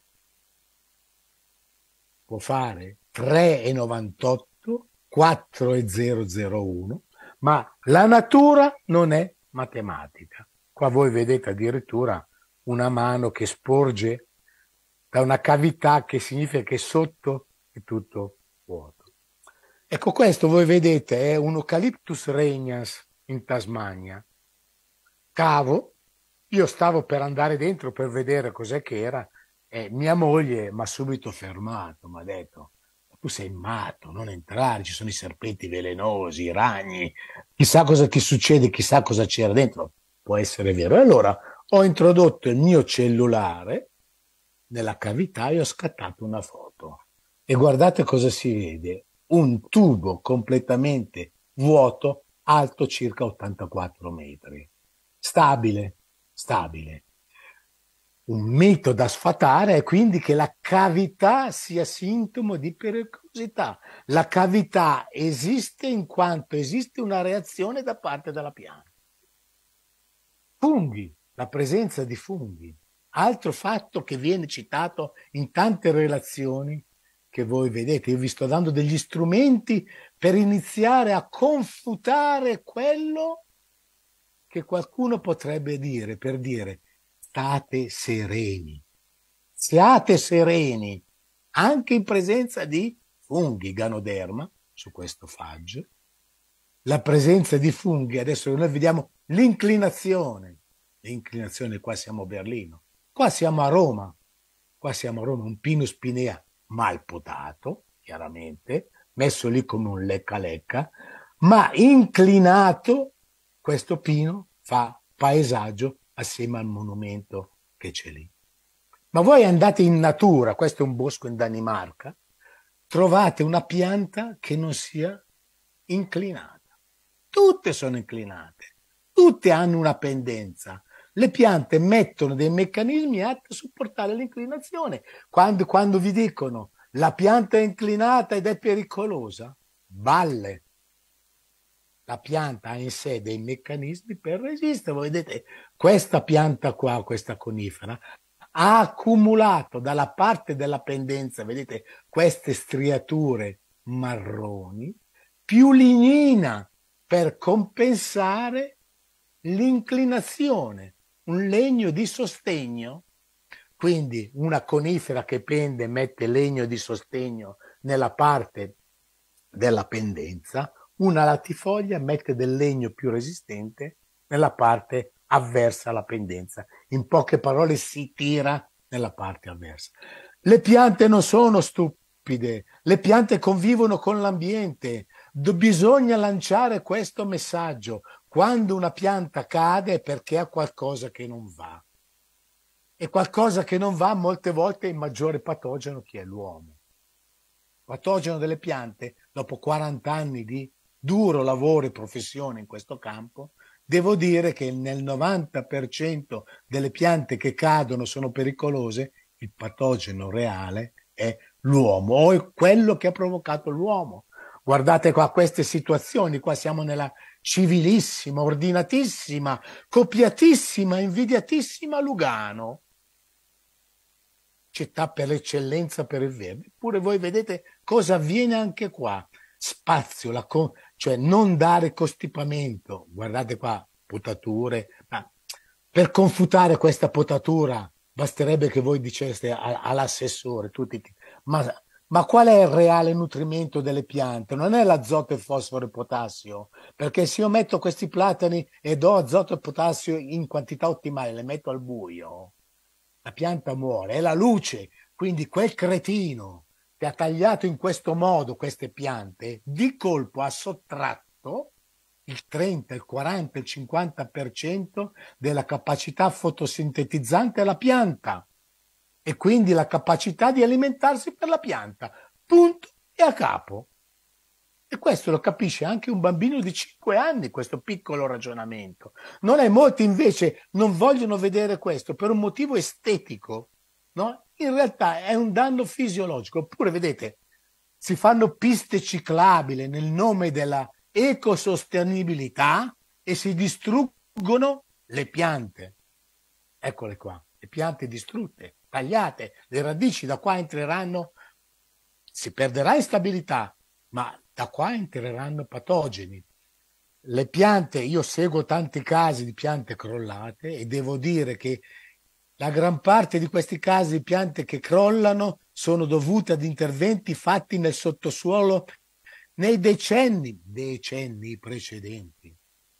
può fare 3,98, 4,001, ma la natura non è matematica. Qua voi vedete addirittura una mano che sporge da una cavità, che significa che sotto è tutto vuoto. Ecco, questo voi vedete è un Eucalyptus regnas in Tasmania. Cavo, io stavo per andare dentro per vedere cos'è che era, e mia moglie mi ha subito fermato, mi ha detto, tu sei matto, non entrare, ci sono i serpenti velenosi, i ragni, chissà cosa ti succede, chissà cosa c'era dentro. Può essere vero. E allora ho introdotto il mio cellulare nella cavità e ho scattato una foto. E guardate cosa si vede: un tubo completamente vuoto, alto circa 84 metri. Stabile. Un mito da sfatare è quindi che la cavità sia sintomo di pericolosità. La cavità esiste in quanto esiste una reazione da parte della pianta. Funghi, la presenza di funghi, altro fatto che viene citato in tante relazioni che voi vedete. Io vi sto dando degli strumenti per iniziare a confutare quello che qualcuno potrebbe dire, per dire state sereni, siate sereni, anche in presenza di funghi, Ganoderma, su questo faggio, la presenza di funghi. Adesso noi vediamo l'inclinazione, qua siamo a Berlino, qua siamo a Roma, un Pinus pinea mal potato, chiaramente, messo lì come un lecca-lecca, ma inclinato questo pino fa paesaggio assieme al monumento che c'è lì. Ma voi andate in natura, questo è un bosco in Danimarca, trovate una pianta che non sia inclinata. Tutte sono inclinate, tutte hanno una pendenza. Le piante mettono dei meccanismi atti a supportare l'inclinazione. Quando vi dicono la pianta è inclinata ed è pericolosa, balle. La pianta ha in sé dei meccanismi per resistere. Voi vedete, questa pianta qua, questa conifera, ha accumulato dalla parte della pendenza, vedete, queste striature marroni, più lignina per compensare l'inclinazione, un legno di sostegno. Quindi una conifera che pende mette legno di sostegno nella parte della pendenza, una latifoglia mette del legno più resistente nella parte avversa alla pendenza. In poche parole si tira nella parte avversa. Le piante non sono stupide, le piante convivono con l'ambiente. Bisogna lanciare questo messaggio. Quando una pianta cade è perché ha qualcosa che non va. E qualcosa che non va molte volte è il maggiore patogeno che è l'uomo. Il patogeno delle piante, dopo 40 anni di duro lavoro e professione in questo campo, devo dire che nel 90% delle piante che cadono sono pericolose, il patogeno reale è l'uomo, o è quello che ha provocato l'uomo. Guardate qua queste situazioni, qua siamo nella civilissima, ordinatissima, copiatissima, invidiatissima Lugano, città per eccellenza per il verde. Eppure voi vedete cosa avviene anche qua. Spazio, cioè non dare costipamento. Guardate qua, potature. Ma per confutare questa potatura basterebbe che voi diceste all'assessore, ma qual è il reale nutrimento delle piante? Non è l'azoto, il fosforo e il potassio, perché se io metto questi platani e do azoto e potassio in quantità ottimale, le metto al buio, la pianta muore, è la luce. Quindi quel cretino che ha tagliato in questo modo queste piante, di colpo ha sottratto il 30, il 40, il 50% della capacità fotosintetizzante alla pianta e quindi la capacità di alimentarsi per la pianta. Punto e a capo. E questo lo capisce anche un bambino di 5 anni, questo piccolo ragionamento. Non è, molti invece non vogliono vedere questo per un motivo estetico, no? In realtà è un danno fisiologico. Oppure, vedete, si fanno piste ciclabili nel nome della ecosostenibilità e si distruggono le piante. Eccole qua, le piante distrutte, tagliate, le radici da qua entreranno, si perderà in stabilità, ma da qua entreranno patogeni. Le piante, io seguo tanti casi di piante crollate e devo dire che la gran parte di questi casi di piante che crollano sono dovute ad interventi fatti nel sottosuolo nei decenni precedenti.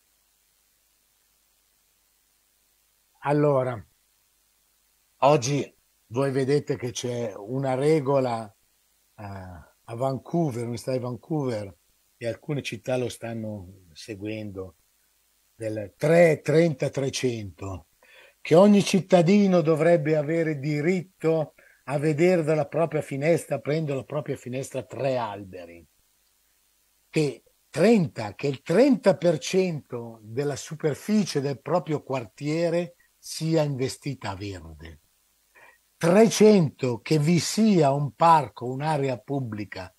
Allora, oggi voi vedete che c'è una regola a Vancouver, Università di Vancouver, e alcune città lo stanno seguendo, del 3-30-300, che ogni cittadino dovrebbe avere diritto a vedere dalla propria finestra, prendo la propria finestra, 3 alberi, che il 30% della superficie del proprio quartiere sia investita a verde. 300 che vi sia un parco, un'area pubblica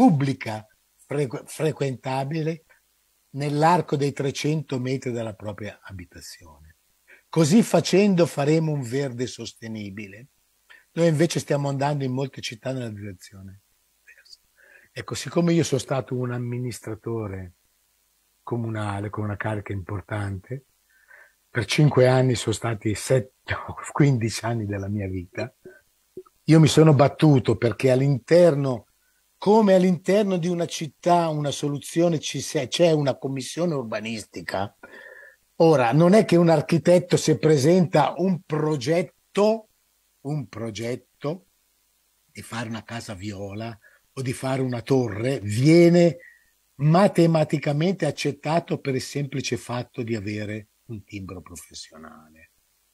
frequentabile nell'arco dei 300 metri dalla propria abitazione. Così facendo faremo un verde sostenibile. Noi invece stiamo andando in molte città nella direzione diversa. Ecco, siccome io sono stato un amministratore comunale con una carica importante, per 5 anni sono stati 15 anni della mia vita, io mi sono battuto perché all'interno, come all'interno di una città, una soluzione c'è una commissione urbanistica. Ora, non è che un architetto, se presenta un progetto di fare una casa viola o di fare una torre, viene matematicamente accettato per il semplice fatto di avere un timbro professionale.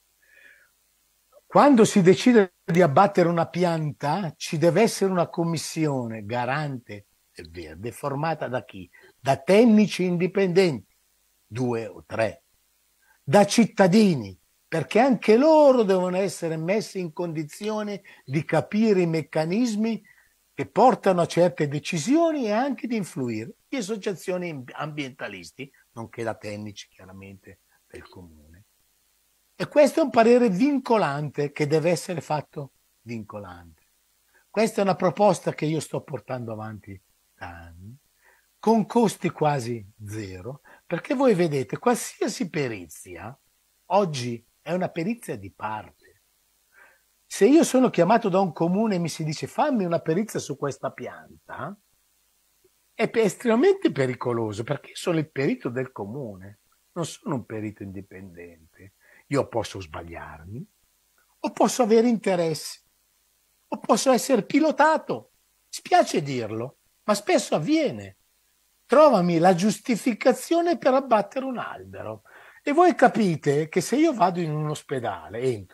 Quando si decide di abbattere una pianta, ci deve essere una commissione garante del verde, formata da chi? Da tecnici indipendenti, 2 o 3, da cittadini, perché anche loro devono essere messi in condizione di capire i meccanismi che portano a certe decisioni e anche di influire, di associazioni ambientalisti, nonché da tecnici chiaramente del comune. E questo è un parere vincolante che deve essere fatto vincolante. Questa è una proposta che io sto portando avanti da anni, con costi quasi zero, perché voi vedete, qualsiasi perizia oggi è una perizia di parte. Se io sono chiamato da un comune e mi si dice fammi una perizia su questa pianta, è estremamente pericoloso, perché sono il perito del comune, non sono un perito indipendente. Io posso sbagliarmi, o posso avere interessi, o posso essere pilotato. Spiace dirlo, ma spesso avviene. Trovami la giustificazione per abbattere un albero. E voi capite che se io vado in un ospedale,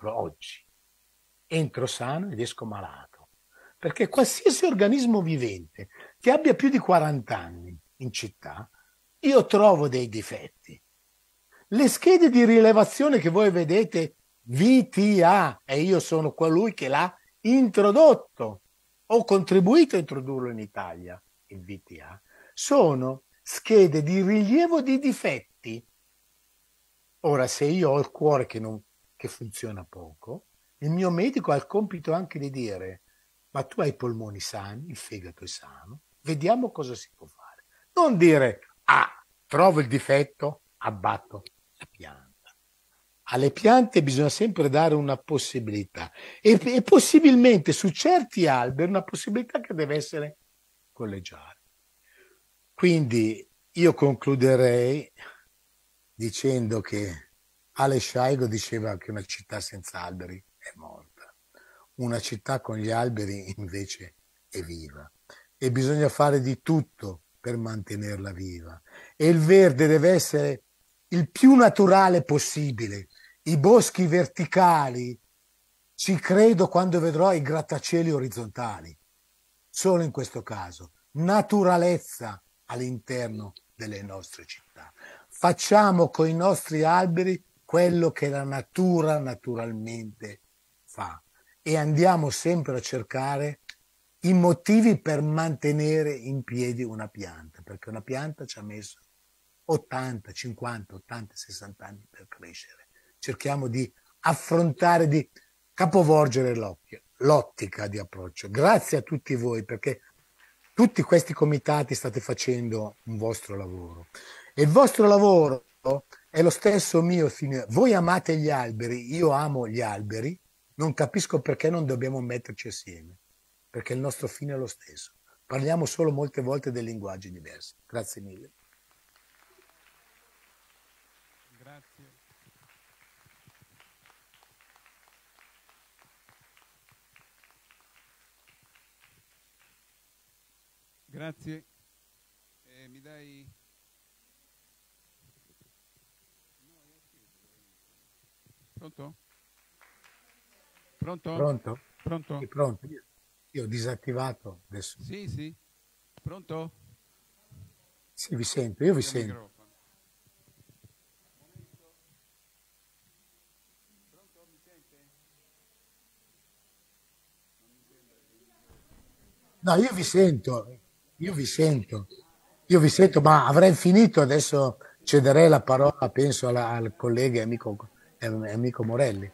entro sano ed esco malato. Perché qualsiasi organismo vivente che abbia più di 40 anni in città, io trovo dei difetti. Le schede di rilevazione che voi vedete VTA, e io sono colui che l'ha introdotto, ho contribuito a introdurlo in Italia, il VTA, sono schede di rilievo di difetti. Ora, se io ho il cuore che funziona poco, il mio medico ha il compito anche di dire ma tu hai i polmoni sani, il fegato è sano, vediamo cosa si può fare. Non dire trovo il difetto, abbatto la pianta. Alle piante bisogna sempre dare una possibilità e possibilmente su certi alberi una possibilità che deve essere collegiale. Quindi io concluderei dicendo che Ale Schaigo diceva che una città senza alberi è morta, una città con gli alberi invece è viva e bisogna fare di tutto per mantenerla viva e il verde deve essere il più naturale possibile. I boschi verticali ci credo quando vedrò i grattacieli orizzontali, solo in questo caso naturalezza all'interno delle nostre città. Facciamo con i nostri alberi quello che la natura naturalmente fa e andiamo sempre a cercare i motivi per mantenere in piedi una pianta, perché una pianta ci ha messo 80, 50, 80, 60 anni per crescere. Cerchiamo di affrontare, di capovolgere l'ottica di approccio. Grazie a tutti voi, perché tutti questi comitati state facendo un vostro lavoro. E il vostro lavoro è lo stesso mio fine. Voi amate gli alberi, io amo gli alberi, non capisco perché non dobbiamo metterci assieme, perché il nostro fine è lo stesso. Parliamo solo molte volte dei linguaggi diversi. Grazie mille. Grazie. Grazie. Mi dai... Pronto? Pronto? Pronto? Pronto? Sì, pronto. Io ho disattivato adesso. Sì, sì. Pronto? Sì, vi sento, io vi Il sento. microfono. No, io vi sento, ma avrei finito, adesso cederei la parola, penso, al collega e amico Morelli.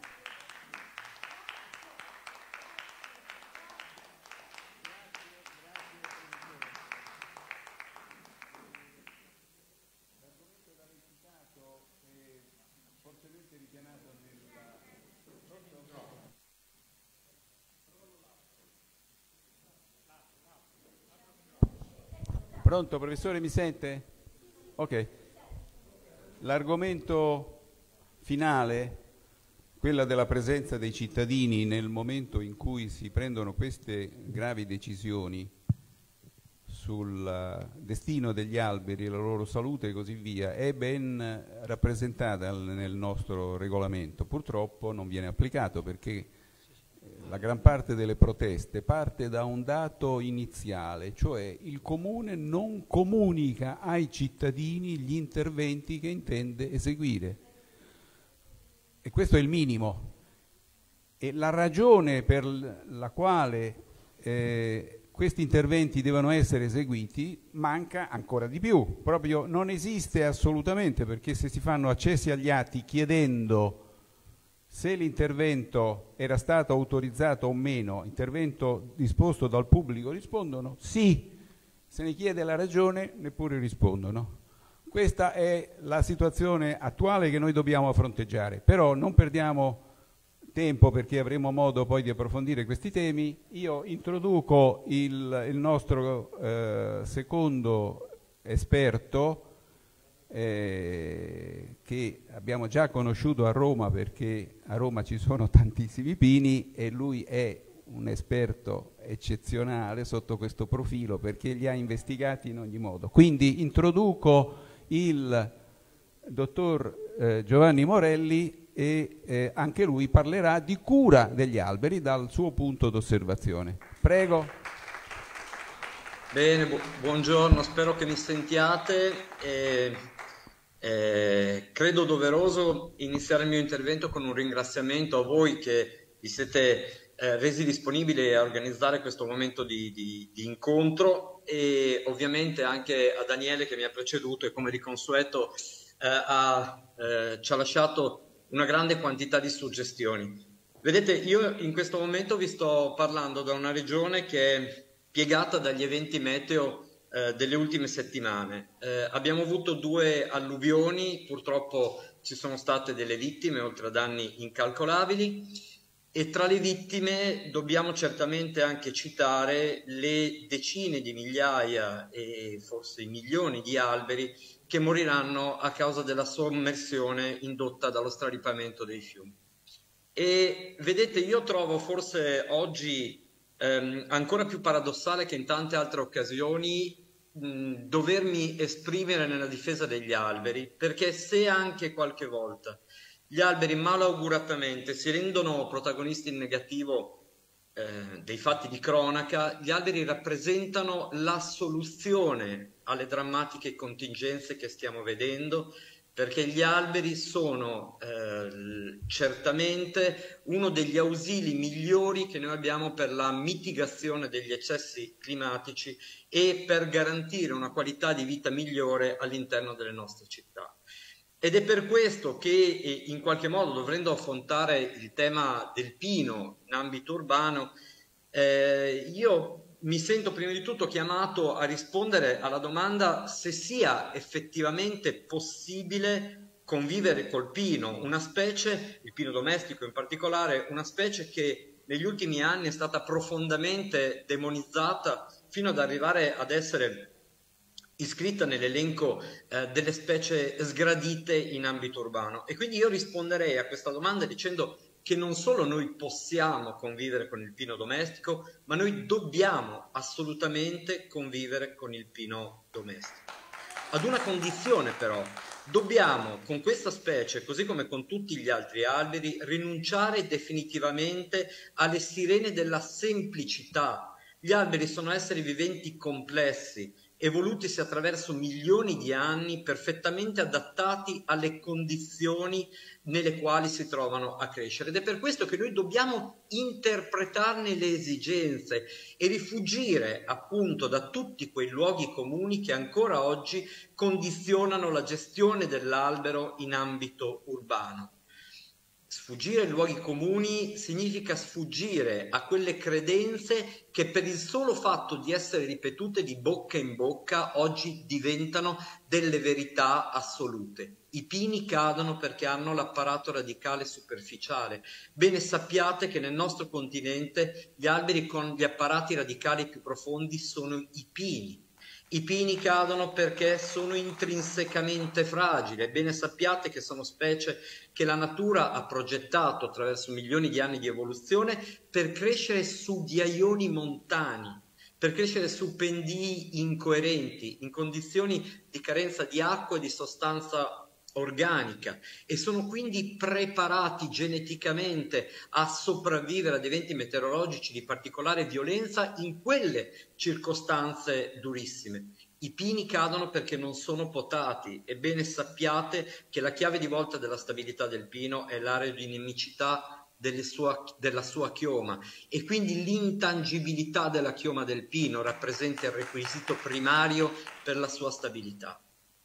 Pronto, professore, mi sente? Ok. L'argomento finale, quella della presenza dei cittadini nel momento in cui si prendono queste gravi decisioni sul destino degli alberi, la loro salute e così via, è ben rappresentata nel nostro regolamento. Purtroppo non viene applicato perché la gran parte delle proteste parte da un dato iniziale, cioè il comune non comunica ai cittadini gli interventi che intende eseguire. E questo è il minimo. E la ragione per la quale questi interventi devono essere eseguiti manca ancora di più, proprio non esiste assolutamente, perché se si fanno accessi agli atti chiedendo se l'intervento era stato autorizzato o meno, intervento disposto dal pubblico, rispondono sì, se ne chiede la ragione neppure rispondono. Questa è la situazione attuale che noi dobbiamo fronteggiare, però non perdiamo tempo perché avremo modo poi di approfondire questi temi. Io introduco il nostro secondo esperto che abbiamo già conosciuto a Roma, perché a Roma ci sono tantissimi pini e lui è un esperto eccezionale sotto questo profilo perché li ha investigati in ogni modo. Quindi introduco il dottor Giovanni Morelli e anche lui parlerà di cura degli alberi dal suo punto d'osservazione. Prego. Bene, buongiorno, spero che mi sentiate. Credo doveroso iniziare il mio intervento con un ringraziamento a voi che vi siete resi disponibili a organizzare questo momento di incontro, e ovviamente anche a Daniele che mi ha preceduto e come di consueto ci ha lasciato una grande quantità di suggestioni. Vedete, io in questo momento vi sto parlando da una regione che è piegata dagli eventi meteo delle ultime settimane. Abbiamo avuto 2 alluvioni, purtroppo ci sono state delle vittime, oltre a danni incalcolabili, e tra le vittime dobbiamo certamente anche citare le decine di migliaia e forse i milioni di alberi che moriranno a causa della sommersione indotta dallo straripamento dei fiumi. E vedete, io trovo forse oggi ancora più paradossale che in tante altre occasioni dovermi esprimere nella difesa degli alberi, perché se anche qualche volta gli alberi malauguratamente si rendono protagonisti in negativo dei fatti di cronaca, gli alberi rappresentano la soluzione alle drammatiche contingenze che stiamo vedendo, perché gli alberi sono certamente uno degli ausili migliori che noi abbiamo per la mitigazione degli eccessi climatici e per garantire una qualità di vita migliore all'interno delle nostre città. Ed è per questo che in qualche modo, dovendo affrontare il tema del pino in ambito urbano, io mi sento prima di tutto chiamato a rispondere alla domanda se sia effettivamente possibile convivere col pino, una specie, il pino domestico in particolare, una specie che negli ultimi anni è stata profondamente demonizzata fino ad arrivare ad essere iscritta nell'elenco delle specie sgradite in ambito urbano. E quindi io risponderei a questa domanda dicendo che non solo noi possiamo convivere con il pino domestico, ma noi dobbiamo assolutamente convivere con il pino domestico. Ad una condizione però, dobbiamo con questa specie, così come con tutti gli altri alberi, rinunciare definitivamente alle sirene della semplicità. Gli alberi sono esseri viventi complessi, evolutisi attraverso milioni di anni, perfettamente adattati alle condizioni nelle quali si trovano a crescere. Ed è per questo che noi dobbiamo interpretarne le esigenze e rifuggire appunto da tutti quei luoghi comuni che ancora oggi condizionano la gestione dell'albero in ambito urbano. Sfuggire ai luoghi comuni significa sfuggire a quelle credenze che per il solo fatto di essere ripetute di bocca in bocca oggi diventano delle verità assolute. I pini cadono perché hanno l'apparato radicale superficiale. Bene sappiate che nel nostro continente gli alberi con gli apparati radicali più profondi sono i pini. I pini cadono perché sono intrinsecamente fragili. Ebbene sappiate che sono specie che la natura ha progettato attraverso milioni di anni di evoluzione per crescere su ghiaioni montani, per crescere su pendii incoerenti, in condizioni di carenza di acqua e di sostanza organica, e sono quindi preparati geneticamente a sopravvivere ad eventi meteorologici di particolare violenza in quelle circostanze durissime. I pini cadono perché non sono potati. Ebbene, sappiate che la chiave di volta della stabilità del pino è l'aerodinamicità della sua chioma, e quindi l'intangibilità della chioma del pino rappresenta il requisito primario per la sua stabilità.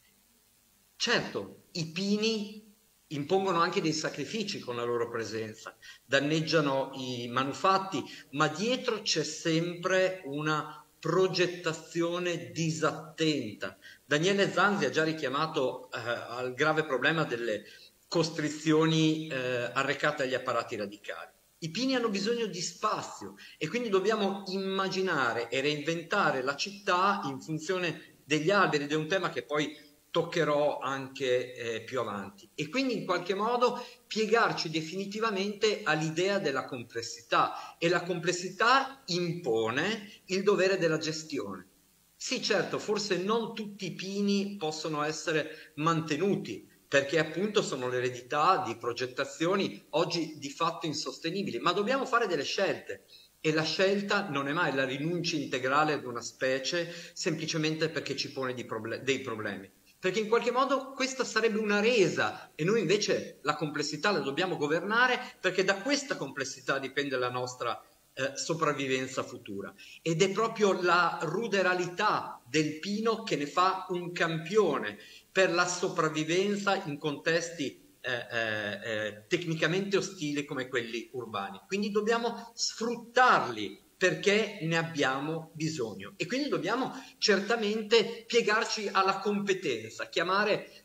Certo, i pini impongono anche dei sacrifici con la loro presenza, danneggiano i manufatti, ma dietro c'è sempre una progettazione disattenta. Daniele Zanzi ha già richiamato al grave problema delle costrizioni arrecate agli apparati radicali. I pini hanno bisogno di spazio e quindi dobbiamo immaginare e reinventare la città in funzione degli alberi, ed è un tema che poi toccherò anche più avanti, e quindi in qualche modo piegarci definitivamente all'idea della complessità, e la complessità impone il dovere della gestione. Sì, certo, forse non tutti i pini possono essere mantenuti, perché appunto sono l'eredità di progettazioni oggi di fatto insostenibili, ma dobbiamo fare delle scelte, e la scelta non è mai la rinuncia integrale ad una specie semplicemente perché ci pone dei problemi. Perché in qualche modo questa sarebbe una resa, e noi invece la complessità la dobbiamo governare, perché da questa complessità dipende la nostra sopravvivenza futura. Ed è proprio la ruderalità del pino che ne fa un campione per la sopravvivenza in contesti tecnicamente ostili come quelli urbani. Quindi dobbiamo sfruttarli perché ne abbiamo bisogno, e quindi dobbiamo certamente piegarci alla competenza, chiamare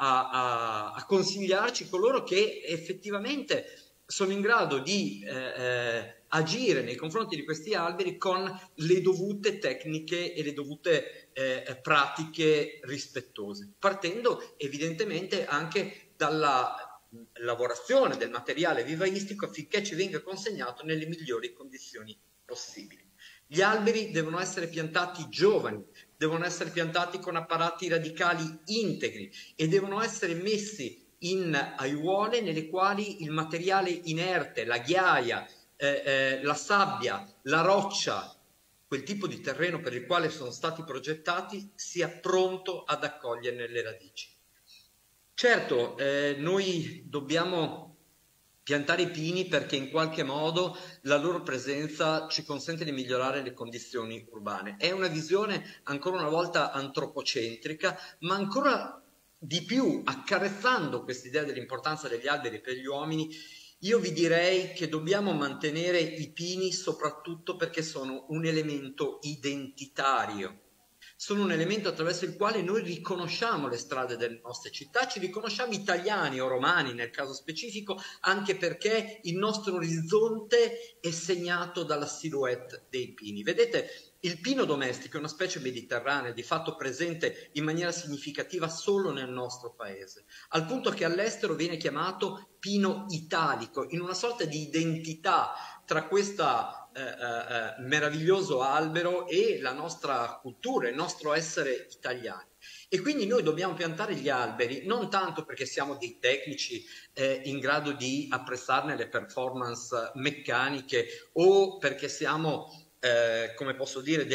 a consigliarci coloro che effettivamente sono in grado di agire nei confronti di questi alberi con le dovute tecniche e le dovute pratiche rispettose, partendo evidentemente anche dalla lavorazione del materiale vivaistico affinché ci venga consegnato nelle migliori condizioni possibili. Gli alberi devono essere piantati giovani, devono essere piantati con apparati radicali integri e devono essere messi in aiuole nelle quali il materiale inerte, la ghiaia, la sabbia, la roccia, quel tipo di terreno per il quale sono stati progettati, sia pronto ad accoglierne le radici. Certo, noi dobbiamo piantare i pini perché in qualche modo la loro presenza ci consente di migliorare le condizioni urbane. È una visione ancora una volta antropocentrica, ma ancora di più, accarezzando quest'idea dell'importanza degli alberi per gli uomini, io vi direi che dobbiamo mantenere i pini soprattutto perché sono un elemento identitario. Sono un elemento attraverso il quale noi riconosciamo le strade delle nostre città, ci riconosciamo italiani o romani nel caso specifico, anche perché il nostro orizzonte è segnato dalla silhouette dei pini. Vedete, il pino domestico è una specie mediterranea, di fatto presente in maniera significativa solo nel nostro paese, al punto che all'estero viene chiamato pino italico, in una sorta di identità tra questa meraviglioso albero e la nostra cultura, il nostro essere italiani. E quindi noi dobbiamo piantare gli alberi non tanto perché siamo dei tecnici in grado di apprezzarne le performance meccaniche o perché siamo come posso dire,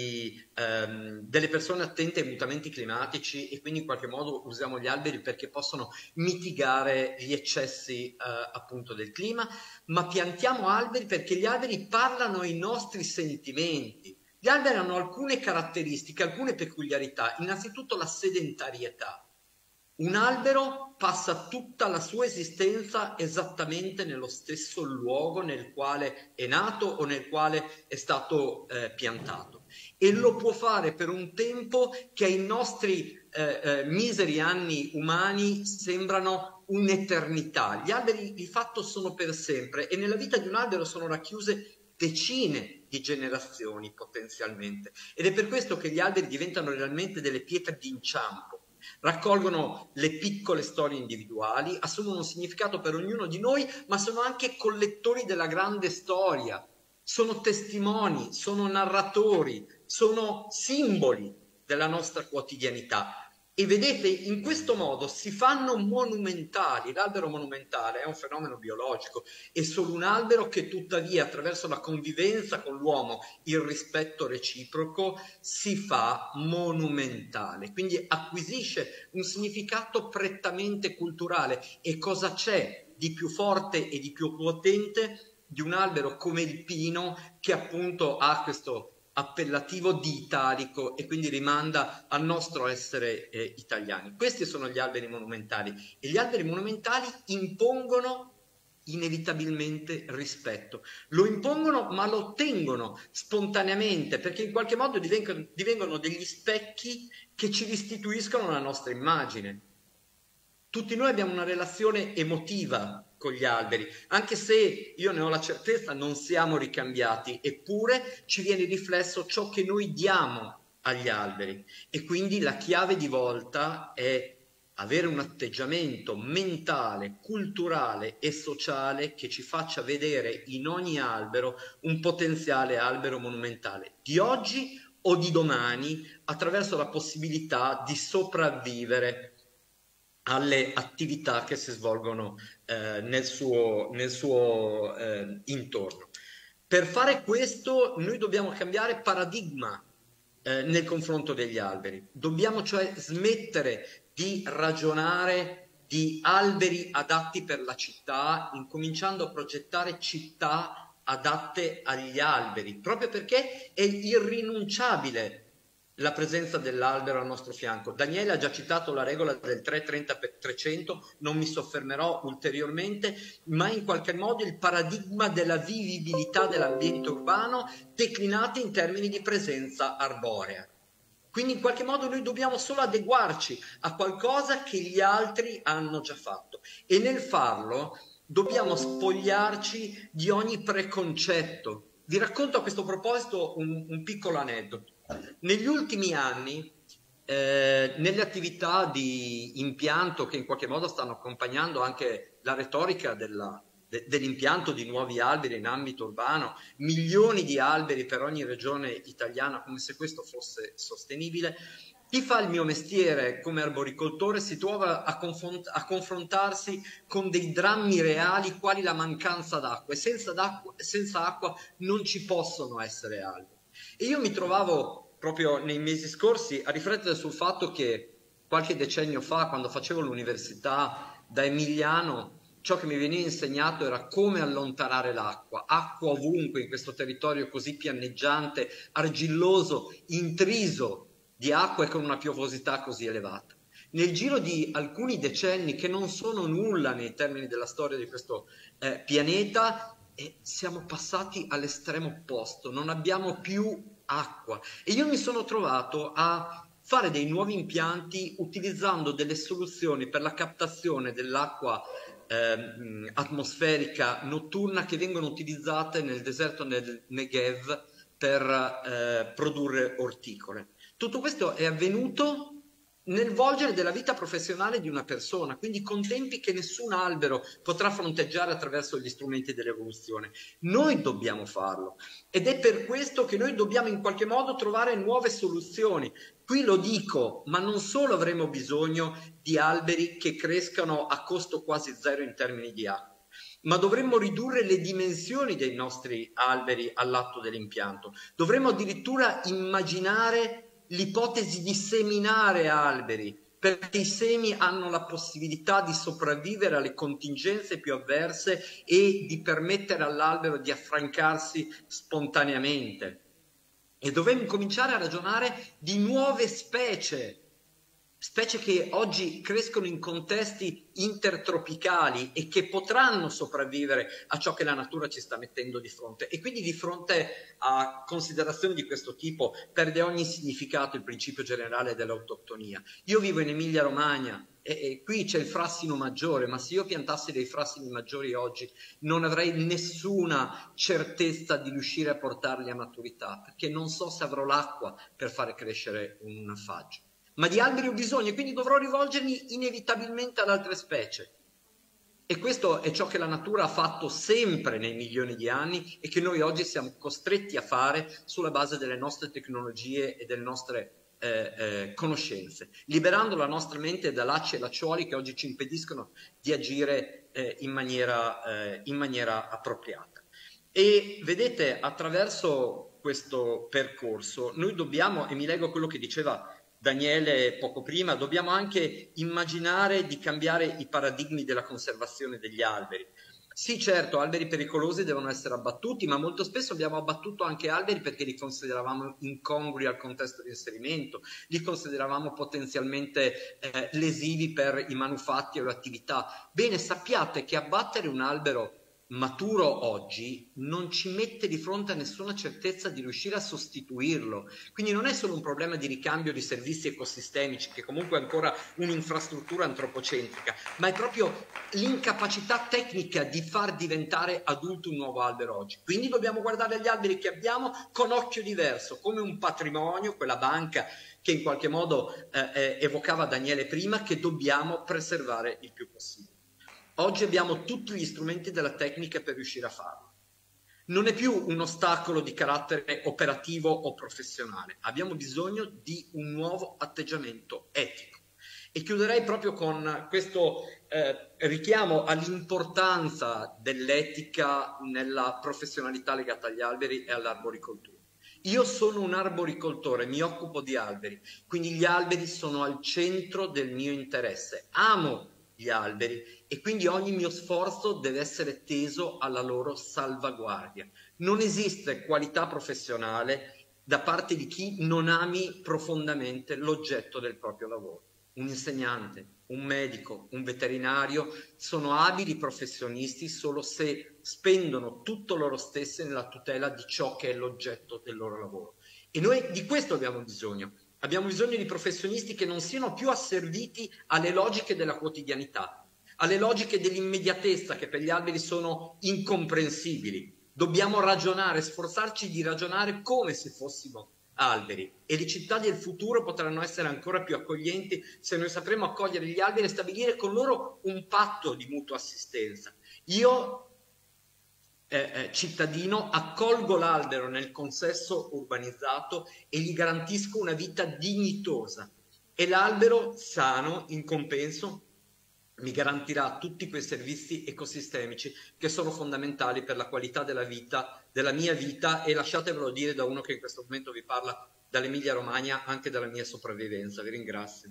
delle persone attente ai mutamenti climatici e quindi in qualche modo usiamo gli alberi perché possono mitigare gli eccessi appunto del clima, ma piantiamo alberi perché gli alberi parlano ai nostri sentimenti. Gli alberi hanno alcune caratteristiche, alcune peculiarità, innanzitutto la sedentarietà. Un albero passa tutta la sua esistenza esattamente nello stesso luogo nel quale è nato o nel quale è stato piantato, e lo può fare per un tempo che ai nostri miseri anni umani sembrano un'eternità. Gli alberi di fatto sono per sempre e nella vita di un albero sono racchiuse decine di generazioni potenzialmente, ed è per questo che gli alberi diventano realmente delle pietre d'inciampo. Raccolgono le piccole storie individuali, assumono un significato per ognuno di noi, ma sono anche collettori della grande storia, sono testimoni, sono narratori sono simboli della nostra quotidianità. E vedete, in questo modo si fanno monumentali. L'albero monumentale è un fenomeno biologico, è solo un albero che tuttavia, attraverso la convivenza con l'uomo, il rispetto reciproco, si fa monumentale. Quindi acquisisce un significato prettamente culturale. E cosa c'è di più forte e di più potente di un albero come il pino, che appunto ha questo appellativo di italico e quindi rimanda al nostro essere italiani. Questi sono gli alberi monumentali, e gli alberi monumentali impongono inevitabilmente rispetto. Lo impongono, ma lo ottengono spontaneamente, perché in qualche modo divengono degli specchi che ci restituiscono la nostra immagine. Tutti noi abbiamo una relazione emotiva con gli alberi, anche se io ne ho la certezza non siamo ricambiati, eppure ci viene riflesso ciò che noi diamo agli alberi. E quindi la chiave di volta è avere un atteggiamento mentale, culturale e sociale che ci faccia vedere in ogni albero un potenziale albero monumentale di oggi o di domani, attraverso la possibilità di sopravvivere alle attività che si svolgono nel suo intorno. Per fare questo noi dobbiamo cambiare paradigma nel confronto degli alberi. Dobbiamo cioè smettere di ragionare di alberi adatti per la città, incominciando a progettare città adatte agli alberi, proprio perché è irrinunciabile la presenza dell'albero al nostro fianco. Daniele ha già citato la regola del 3-30-300, non mi soffermerò ulteriormente, ma in qualche modo il paradigma della vivibilità dell'ambiente urbano declinato in termini di presenza arborea. Quindi in qualche modo noi dobbiamo solo adeguarci a qualcosa che gli altri hanno già fatto, e nel farlo dobbiamo spogliarci di ogni preconcetto. Vi racconto a questo proposito un piccolo aneddoto. Negli ultimi anni, nelle attività di impianto che in qualche modo stanno accompagnando anche la retorica dell'impianto di nuovi alberi in ambito urbano, milioni di alberi per ogni regione italiana, come se questo fosse sostenibile, chi fa il mio mestiere come arboricoltore si trova a confrontarsi con dei drammi reali quali la mancanza d'acqua, e senza acqua non ci possono essere alberi. E io mi trovavo proprio nei mesi scorsi a riflettere sul fatto che qualche decennio fa, quando facevo l'università da emiliano, ciò che mi veniva insegnato era come allontanare l'acqua, acqua ovunque in questo territorio così pianeggiante, argilloso, intriso di acqua e con una piovosità così elevata. Nel giro di alcuni decenni, che non sono nulla nei termini della storia di questo pianeta, siamo passati all'estremo opposto, non abbiamo più acqua. E io mi sono trovato a fare dei nuovi impianti utilizzando delle soluzioni per la captazione dell'acqua atmosferica notturna che vengono utilizzate nel deserto del Negev per produrre orticole. Tutto questo è avvenuto nel volgere della vita professionale di una persona, quindi con tempi che nessun albero potrà fronteggiare attraverso gli strumenti dell'evoluzione. Noi dobbiamo farlo, ed è per questo che noi dobbiamo in qualche modo trovare nuove soluzioni. Qui lo dico, ma non solo avremo bisogno di alberi che crescano a costo quasi zero in termini di acqua, ma dovremmo ridurre le dimensioni dei nostri alberi all'atto dell'impianto. Dovremmo addirittura immaginare l'ipotesi di seminare alberi, perché i semi hanno la possibilità di sopravvivere alle contingenze più avverse e di permettere all'albero di affrancarsi spontaneamente. E dovremmo cominciare a ragionare di nuove specie che oggi crescono in contesti intertropicali e che potranno sopravvivere a ciò che la natura ci sta mettendo di fronte. E quindi di fronte a considerazioni di questo tipo perde ogni significato il principio generale dell'autoctonia. Io vivo in Emilia-Romagna e qui c'è il frassino maggiore, ma se io piantassi dei frassini maggiori oggi non avrei nessuna certezza di riuscire a portarli a maturità, perché non so se avrò l'acqua per fare crescere un faggio. Ma di alberi ho bisogno e quindi dovrò rivolgermi inevitabilmente ad altre specie. E questo è ciò che la natura ha fatto sempre nei milioni di anni e che noi oggi siamo costretti a fare sulla base delle nostre tecnologie e delle nostre conoscenze, liberando la nostra mente da lacci e lacciuoli che oggi ci impediscono di agire in maniera appropriata. E vedete, attraverso questo percorso noi dobbiamo, e mi leggo a quello che diceva Daniele poco prima, dobbiamo anche immaginare di cambiare i paradigmi della conservazione degli alberi. Sì, certo, alberi pericolosi devono essere abbattuti, ma molto spesso abbiamo abbattuto anche alberi perché li consideravamo incongrui al contesto di inserimento, li consideravamo potenzialmente lesivi per i manufatti o le attività. Bene, sappiate che abbattere un albero maturo oggi non ci mette di fronte a nessuna certezza di riuscire a sostituirlo, quindi non è solo un problema di ricambio di servizi ecosistemici, che comunque è ancora un'infrastruttura antropocentrica, ma è proprio l'incapacità tecnica di far diventare adulto un nuovo albero oggi. Quindi dobbiamo guardare gli alberi che abbiamo con occhio diverso, come un patrimonio, quella banca che in qualche modo evocava Daniele prima, che dobbiamo preservare il più possibile. Oggi abbiamo tutti gli strumenti della tecnica per riuscire a farlo. Non è più un ostacolo di carattere operativo o professionale, abbiamo bisogno di un nuovo atteggiamento etico. E chiuderei proprio con questo richiamo all'importanza dell'etica nella professionalità legata agli alberi e all'arboricoltura. Io sono un arboricoltore, mi occupo di alberi, quindi gli alberi sono al centro del mio interesse. Amo gli alberi e quindi ogni mio sforzo deve essere teso alla loro salvaguardia. Non esiste qualità professionale da parte di chi non ami profondamente l'oggetto del proprio lavoro. Un insegnante, un medico, un veterinario sono abili professionisti solo se spendono tutto loro stessi nella tutela di ciò che è l'oggetto del loro lavoro. E noi di questo abbiamo bisogno. Abbiamo bisogno di professionisti che non siano più asserviti alle logiche della quotidianità, alle logiche dell'immediatezza che per gli alberi sono incomprensibili. Dobbiamo ragionare, sforzarci di ragionare come se fossimo alberi, e le città del futuro potranno essere ancora più accoglienti se noi sapremo accogliere gli alberi e stabilire con loro un patto di mutua assistenza. Io cittadino accolgo l'albero nel consesso urbanizzato e gli garantisco una vita dignitosa, e l'albero sano in compenso mi garantirà tutti quei servizi ecosistemici che sono fondamentali per la qualità della vita, della mia vita, e lasciatevelo dire da uno che in questo momento vi parla dall'Emilia Romagna, anche dalla mia sopravvivenza. Vi ringrazio.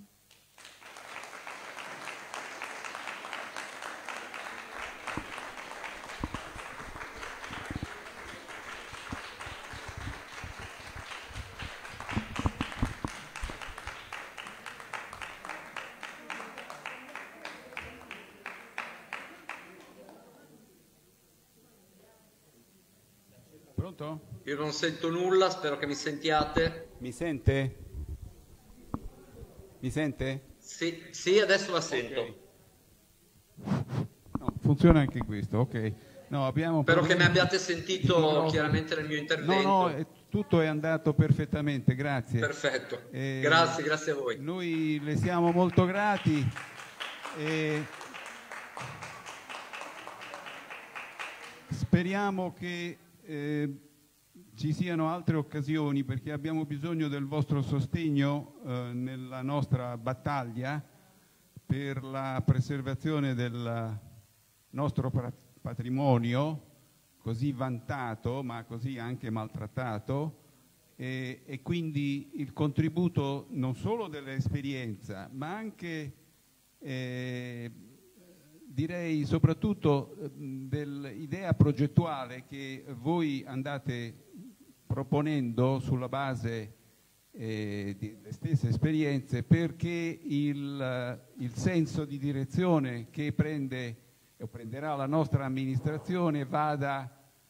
Pronto? Io non sento nulla, spero che mi sentiate. Mi sente? Mi sente? Sì, adesso la sento. Okay. No, funziona anche questo, ok. No, abbiamo spero che mi abbiate sentito chiaramente nel mio intervento. No, tutto è andato perfettamente, grazie. Perfetto, grazie a voi. Noi le siamo molto grati. Speriamo che ci siano altre occasioni, perché abbiamo bisogno del vostro sostegno nella nostra battaglia per la preservazione del nostro patrimonio così vantato ma così anche maltrattato, e quindi il contributo non solo dell'esperienza ma anche direi soprattutto dell'idea progettuale che voi andate proponendo sulla base delle stesse esperienze, perché il senso di direzione che prende o prenderà la nostra amministrazione vada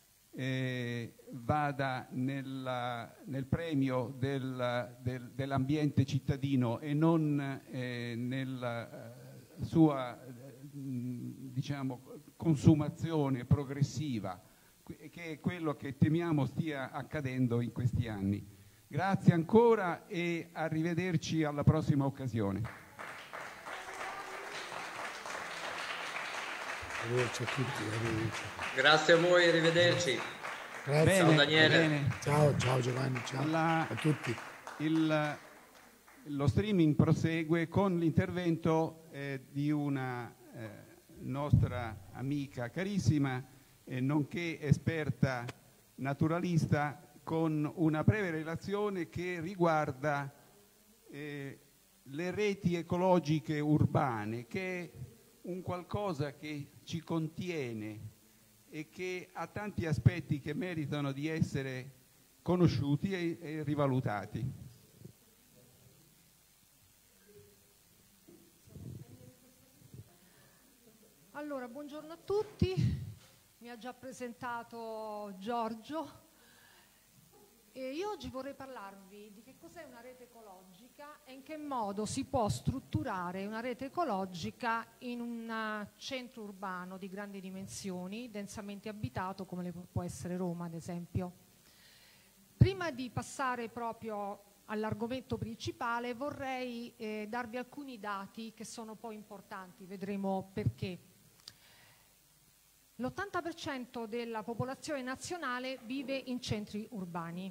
nel premio dell'ambiente cittadino e non nella sua diciamo consumazione progressiva, che è quello che temiamo stia accadendo in questi anni. Grazie ancora e arrivederci alla prossima occasione. Arrivederci a tutti, arrivederci. Grazie a voi, arrivederci. Grazie. Bene, Ciao Daniele. bene. Ciao Giovanni, ciao a tutti. Lo streaming prosegue con l'intervento di una nostra amica carissima, nonché esperta naturalista, con una breve relazione che riguarda le reti ecologiche urbane, che è un qualcosa che ci contiene e che ha tanti aspetti che meritano di essere conosciuti e rivalutati. Allora, buongiorno a tutti. Mi ha già presentato Giorgio. E io oggi vorrei parlarvi di che cos'è una rete ecologica e in che modo si può strutturare una rete ecologica in un centro urbano di grandi dimensioni, densamente abitato come può essere Roma, ad esempio. Prima di passare proprio all'argomento principale, vorrei darvi alcuni dati che sono poi importanti, vedremo perché. L'80% della popolazione nazionale vive in centri urbani.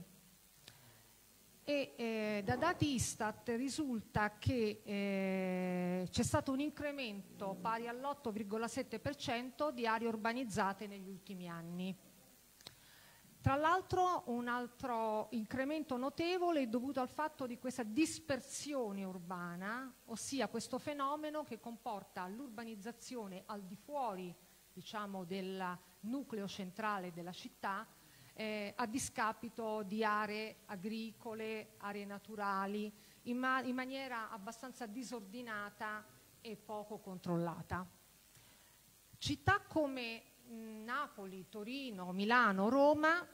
E da dati Istat risulta che c'è stato un incremento pari all'8,7% di aree urbanizzate negli ultimi anni. Tra l'altro un altro incremento notevole è dovuto al fatto di questa dispersione urbana, ossia questo fenomeno che comporta l'urbanizzazione al di fuori, diciamo, del nucleo centrale della città, a discapito di aree agricole, aree naturali, in maniera abbastanza disordinata e poco controllata. Città come Napoli, Torino, Milano, Roma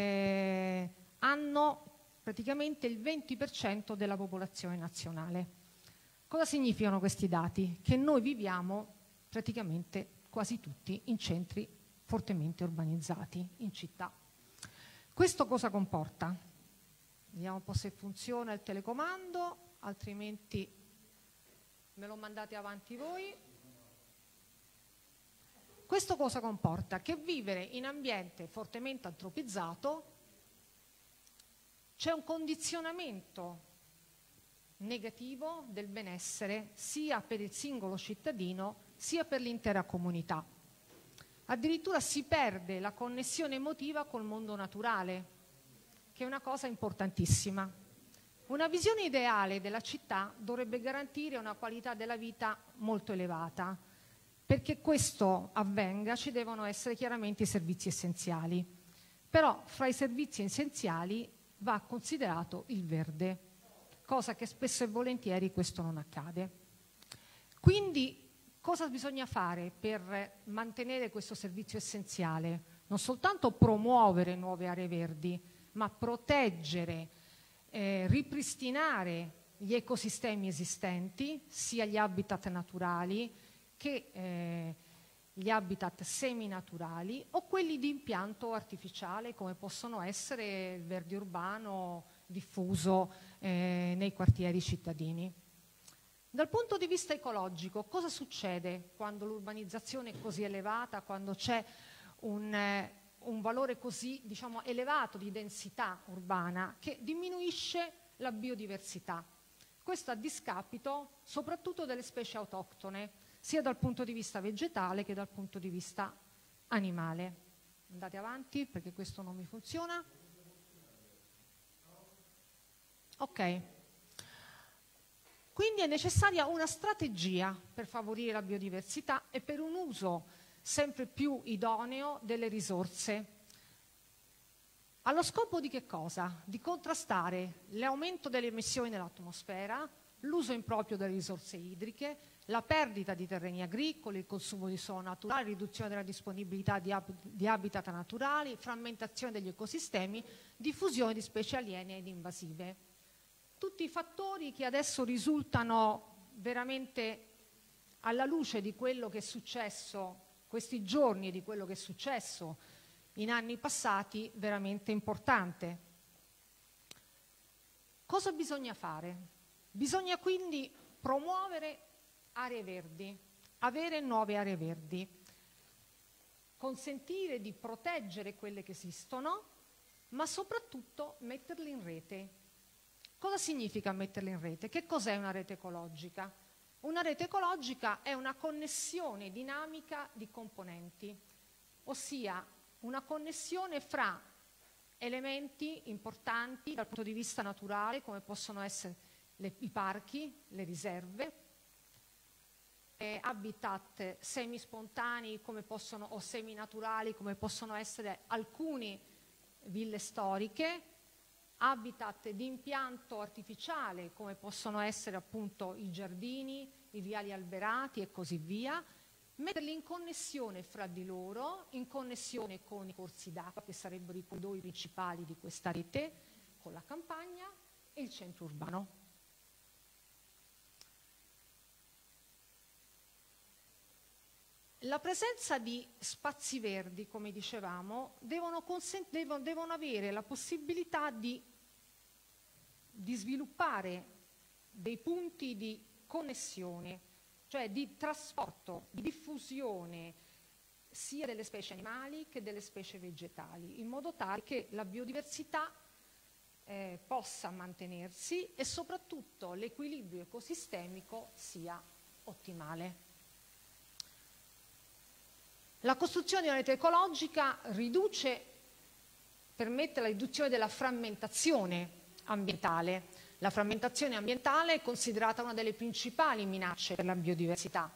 hanno praticamente il 20% della popolazione nazionale. Cosa significano questi dati? Che noi viviamo praticamente quasi tutti in centri fortemente urbanizzati, in città. Questo cosa comporta? Vediamo un po' se funziona il telecomando, altrimenti me lo mandate avanti voi. Questo cosa comporta? Che vivere in ambiente fortemente antropizzato c'è un condizionamento negativo del benessere sia per il singolo cittadino sia per l'intera comunità. Addirittura si perde la connessione emotiva col mondo naturale, che è una cosa importantissima. Una visione ideale della città dovrebbe garantire una qualità della vita molto elevata. Perché questo avvenga ci devono essere chiaramente i servizi essenziali. Però fra i servizi essenziali va considerato il verde, cosa che spesso e volentieri questo non accade. Quindi cosa bisogna fare per mantenere questo servizio essenziale? Non soltanto promuovere nuove aree verdi, ma proteggere, ripristinare gli ecosistemi esistenti, sia gli habitat naturali che gli habitat seminaturali o quelli di impianto artificiale come possono essere il verde urbano diffuso nei quartieri cittadini. Dal punto di vista ecologico, cosa succede quando l'urbanizzazione è così elevata, quando c'è un valore così, diciamo, elevato di densità urbana che diminuisce la biodiversità? Questo a discapito soprattutto delle specie autoctone, sia dal punto di vista vegetale che dal punto di vista animale. Andate avanti perché questo non mi funziona. Ok. Quindi è necessaria una strategia per favorire la biodiversità e per un uso sempre più idoneo delle risorse. Allo scopo di che cosa? Di contrastare l'aumento delle emissioni nell'atmosfera, l'uso improprio delle risorse idriche, la perdita di terreni agricoli, il consumo di suolo naturale, riduzione della disponibilità di habitat naturali, frammentazione degli ecosistemi, diffusione di specie aliene ed invasive. Tutti i fattori che adesso risultano veramente alla luce di quello che è successo questi giorni e di quello che è successo in anni passati, veramente importante. Cosa bisogna fare? Bisogna quindi promuovere aree verdi, avere nuove aree verdi. consentire di proteggere quelle che esistono, ma soprattutto metterle in rete. Cosa significa metterle in rete? Che cos'è una rete ecologica? Una rete ecologica è una connessione dinamica di componenti, ossia una connessione fra elementi importanti dal punto di vista naturale, come possono essere i parchi, le riserve, habitat semispontanei o seminaturali come possono essere alcune ville storiche, habitat di impianto artificiale come possono essere appunto i giardini, i viali alberati e così via, metterli in connessione fra di loro, in connessione con i corsi d'acqua che sarebbero i corridoi principali di questa rete, con la campagna e il centro urbano. La presenza di spazi verdi, come dicevamo, devono avere la possibilità di sviluppare dei punti di connessione, cioè di trasporto, di diffusione sia delle specie animali che delle specie vegetali, in modo tale che la biodiversità possa mantenersi e soprattutto l'equilibrio ecosistemico sia ottimale. La costruzione di una rete ecologica permette la riduzione della frammentazione ambientale. La frammentazione ambientale è considerata una delle principali minacce per la biodiversità.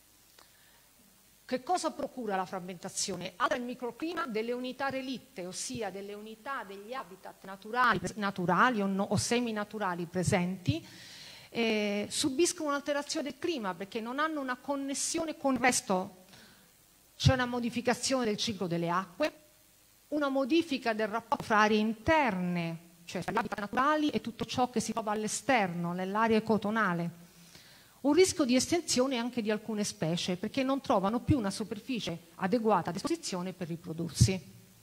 Che cosa procura la frammentazione? Altera il microclima delle unità relitte, ossia delle unità degli habitat naturali o seminaturali presenti, subiscono un'alterazione del clima perché non hanno una connessione con il resto. C'è una modificazione del ciclo delle acque, una modifica del rapporto fra aree interne, cioè fra gli habitat naturali e tutto ciò che si trova all'esterno, nell'area ecotonale. Un rischio di estinzione anche di alcune specie, perché non trovano più una superficie adeguata a disposizione per riprodursi.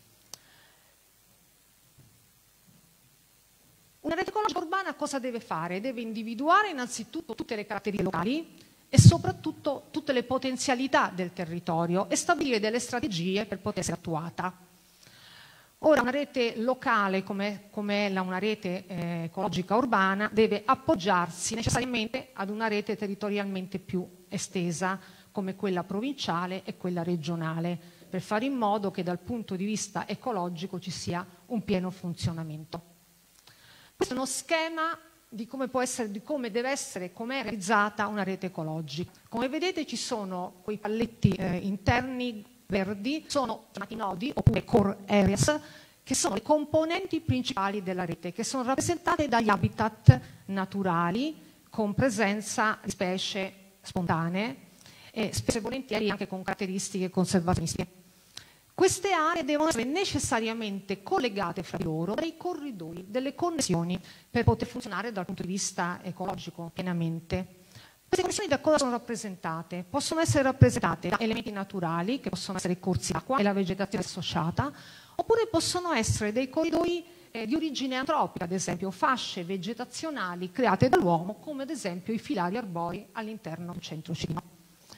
Una rete ecologica urbana cosa deve fare? Deve individuare innanzitutto tutte le caratteristiche locali e soprattutto tutte le potenzialità del territorio e stabilire delle strategie per poter essere attuata. Ora, una rete locale come è una rete ecologica urbana deve appoggiarsi necessariamente ad una rete territorialmente più estesa come quella provinciale e quella regionale, per fare in modo che dal punto di vista ecologico ci sia un pieno funzionamento. Questo è uno schema di come deve essere, come è realizzata una rete ecologica. Come vedete ci sono quei palletti interni verdi, sono chiamati nodi oppure core areas, che sono le componenti principali della rete, che sono rappresentate dagli habitat naturali con presenza di specie spontanee e spesso e volentieri anche con caratteristiche conservazionistiche. Queste aree devono essere necessariamente collegate fra di loro dai corridoi, delle connessioni per poter funzionare dal punto di vista ecologico pienamente. Queste connessioni da cosa sono rappresentate? Possono essere rappresentate da elementi naturali, che possono essere i corsi d'acqua e la vegetazione associata, oppure possono essere dei corridoi di origine antropica, ad esempio fasce vegetazionali create dall'uomo, come ad esempio i filari arborei all'interno del centro cittadino.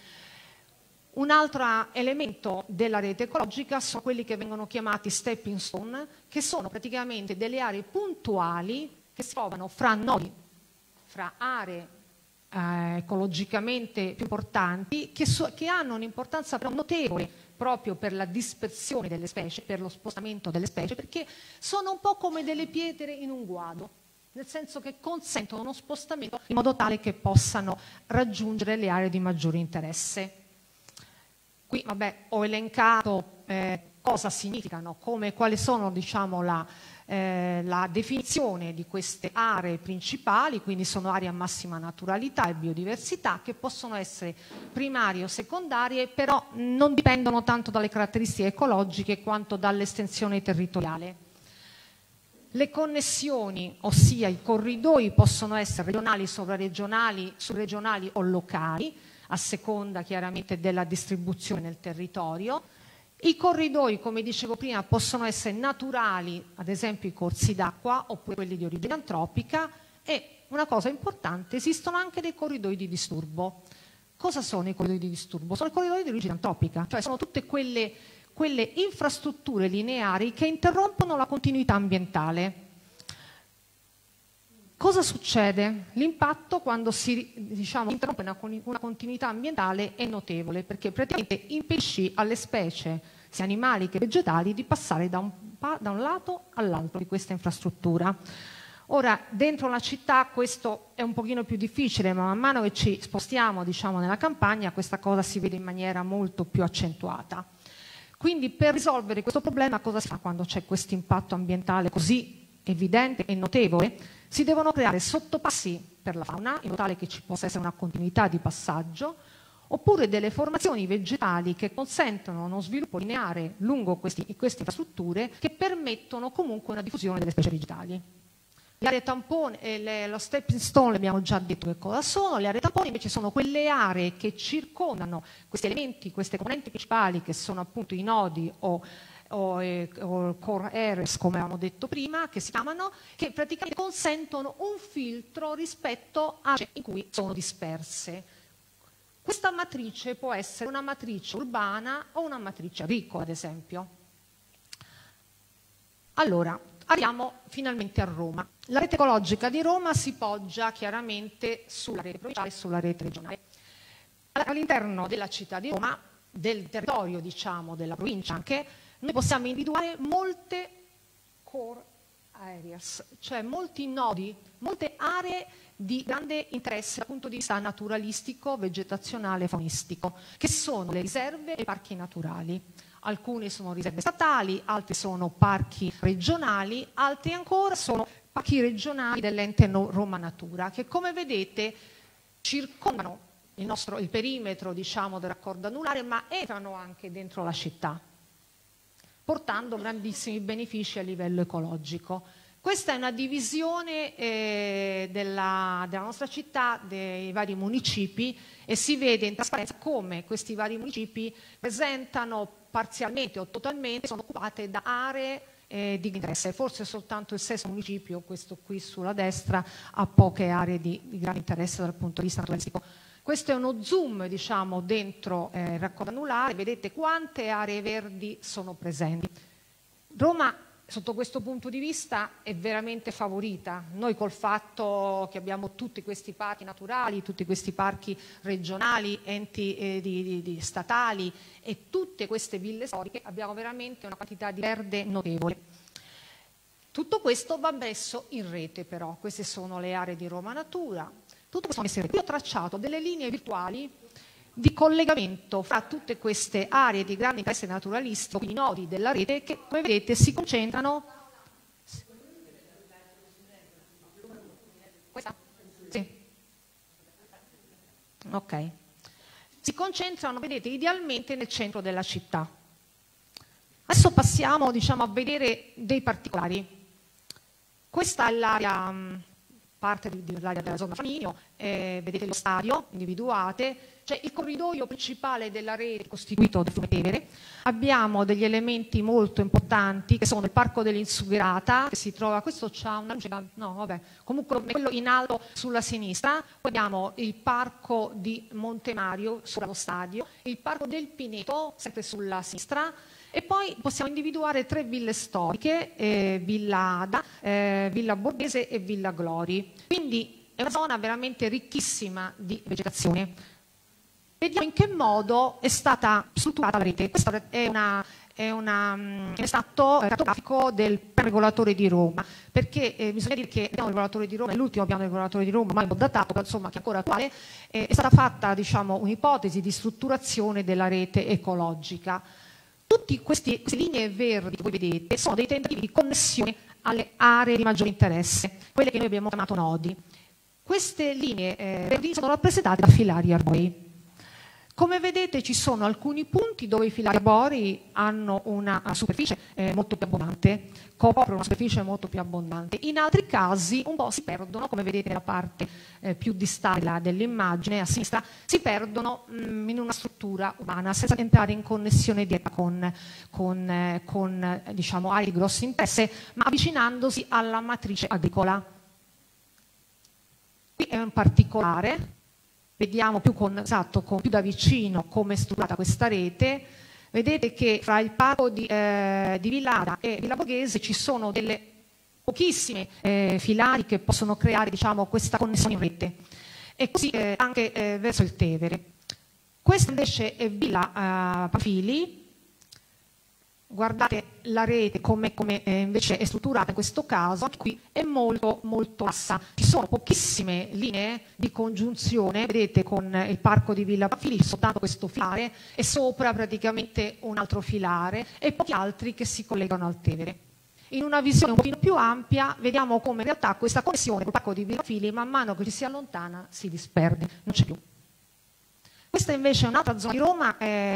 Un altro elemento della rete ecologica sono quelli che vengono chiamati stepping stone, che sono praticamente delle aree puntuali che si trovano fra nodi, fra aree ecologicamente più importanti, che hanno un'importanza però notevole proprio per la dispersione delle specie, per lo spostamento delle specie, perché sono un po' come delle pietre in un guado, nel senso che consentono uno spostamento in modo tale che possano raggiungere le aree di maggiore interesse. Qui ho elencato cosa significano, quali sono diciamo, la definizione di queste aree principali, quindi sono aree a massima naturalità e biodiversità che possono essere primarie o secondarie, però non dipendono tanto dalle caratteristiche ecologiche quanto dall'estensione territoriale. Le connessioni, ossia i corridoi, possono essere regionali, sovraregionali, subregionali o locali, a seconda chiaramente della distribuzione nel territorio. I corridoi, come dicevo prima, possono essere naturali, ad esempio i corsi d'acqua, oppure quelli di origine antropica, e una cosa importante, esistono anche dei corridoi di disturbo. Cosa sono i corridoi di disturbo? Sono i corridoi di origine antropica, cioè sono tutte quelle quelle infrastrutture lineari che interrompono la continuità ambientale. Cosa succede? L'impatto quando si interrompe una continuità ambientale è notevole, perché praticamente impedisce alle specie, sia animali che vegetali, di passare da un lato all'altro di questa infrastruttura. Ora, dentro la città questo è un pochino più difficile, ma man mano che ci spostiamo, nella campagna, questa cosa si vede in maniera molto più accentuata. Quindi, per risolvere questo problema, cosa si fa quando c'è questo impatto ambientale così evidente e notevole? Si devono creare sottopassi per la fauna, in modo tale che ci possa essere una continuità di passaggio, oppure delle formazioni vegetali che consentono uno sviluppo lineare lungo queste infrastrutture, che permettono comunque una diffusione delle specie vegetali. Le aree tampone, lo stepping stone, abbiamo già detto che cosa sono. Le aree tampone invece sono quelle aree che circondano questi elementi, queste componenti principali, che sono appunto i nodi o core areas, come avevamo detto prima, che si chiamano, che praticamente consentono un filtro rispetto a aree in cui sono disperse. Questa matrice può essere una matrice urbana o una matrice agricola, ad esempio. Allora, arriviamo finalmente a Roma. La rete ecologica di Roma si poggia chiaramente sulla rete provinciale e sulla rete regionale. All'interno della città di Roma, del territorio, della provincia anche, noi possiamo individuare molte core areas, cioè molti nodi, molte aree di grande interesse dal punto di vista naturalistico, vegetazionale e faunistico, che sono le riserve e i parchi naturali. Alcuni sono riserve statali, altri sono parchi regionali, altri ancora sono parchi regionali dell'ente Roma Natura, che come vedete circondano il perimetro del raccordo anulare, ma entrano anche dentro la città, portando grandissimi benefici a livello ecologico. Questa è una divisione della nostra città, dei vari municipi, e si vede in trasparenza come questi vari municipi presentano parzialmente o totalmente, sono occupate da aree di interesse. Forse soltanto il sesto municipio, questo qui sulla destra, ha poche aree di grande interesse dal punto di vista naturalistico. Questo è uno zoom, dentro il raccordo anulare. Vedete quante aree verdi sono presenti. Roma, sotto questo punto di vista, è veramente favorita. Noi, col fatto che abbiamo tutti questi parchi naturali, tutti questi parchi regionali, enti statali e tutte queste ville storiche, abbiamo veramente una quantità di verde notevole. Tutto questo va messo in rete, però. Queste sono le aree di Roma Natura. Tutto questo messo in rete. Io ho tracciato delle linee virtuali di collegamento fra tutte queste aree di grande interesse naturalistico, quindi nodi della rete, che come vedete si concentrano. Questa? Sì. Ok. Si concentrano, vedete, idealmente nel centro della città. Adesso passiamo, a vedere dei particolari. Questa è l'area, parte dell'area della zona Flaminio, vedete lo stadio, individuate. C'è il corridoio principale della rete costituito da fiume Tevere. Abbiamo degli elementi molto importanti che sono il parco dell'Insugherata, che si trova, questo c'ha una luce, no vabbè, comunque quello in alto sulla sinistra. Poi abbiamo il parco di Monte Mario sullo stadio, il parco del Pineto sempre sulla sinistra, e poi possiamo individuare 3 ville storiche, Villa Ada, Villa Borghese e Villa Glori. Quindi è una zona veramente ricchissima di vegetazione. Vediamo in che modo è stata strutturata la rete. Questo è un estratto cartografico del piano regolatore di Roma, perché bisogna dire che il piano regolatore di Roma è l'ultimo piano regolatore di Roma, mai datato, però insomma che è ancora attuale. È stata fatta un'ipotesi di strutturazione della rete ecologica. Tutte queste linee verdi che voi vedete sono dei tentativi di connessione alle aree di maggiore interesse, quelle che noi abbiamo chiamato nodi. Queste linee verdi sono rappresentate da filari arborei. Come vedete ci sono alcuni punti dove i filari arborei hanno una superficie molto più abbondante, coprono una superficie molto più abbondante. In altri casi un po' si perdono, come vedete nella parte più distale dell'immagine a sinistra, si perdono in una struttura urbana senza entrare in connessione diretta con aree di grosso interesse, ma avvicinandosi alla matrice agricola. Qui è un particolare. Vediamo più da vicino come è strutturata questa rete. Vedete che fra il parco di Villa e Villa Borghese ci sono delle pochissime filari che possono creare, diciamo, questa connessione in rete, e così anche verso il Tevere. Questa invece è Villa Pamphili. Guardate la rete come invece è strutturata in questo caso, anche qui è molto molto bassa, ci sono pochissime linee di congiunzione, vedete, con il parco di Villa Pamphili, soltanto questo filare e sopra praticamente un altro filare e pochi altri che si collegano al Tevere. In una visione un pochino più ampia vediamo come in realtà questa connessione col parco di Villa Pamphili man mano che ci si allontana si disperde, non c'è più. Questa invece è un'altra zona di Roma,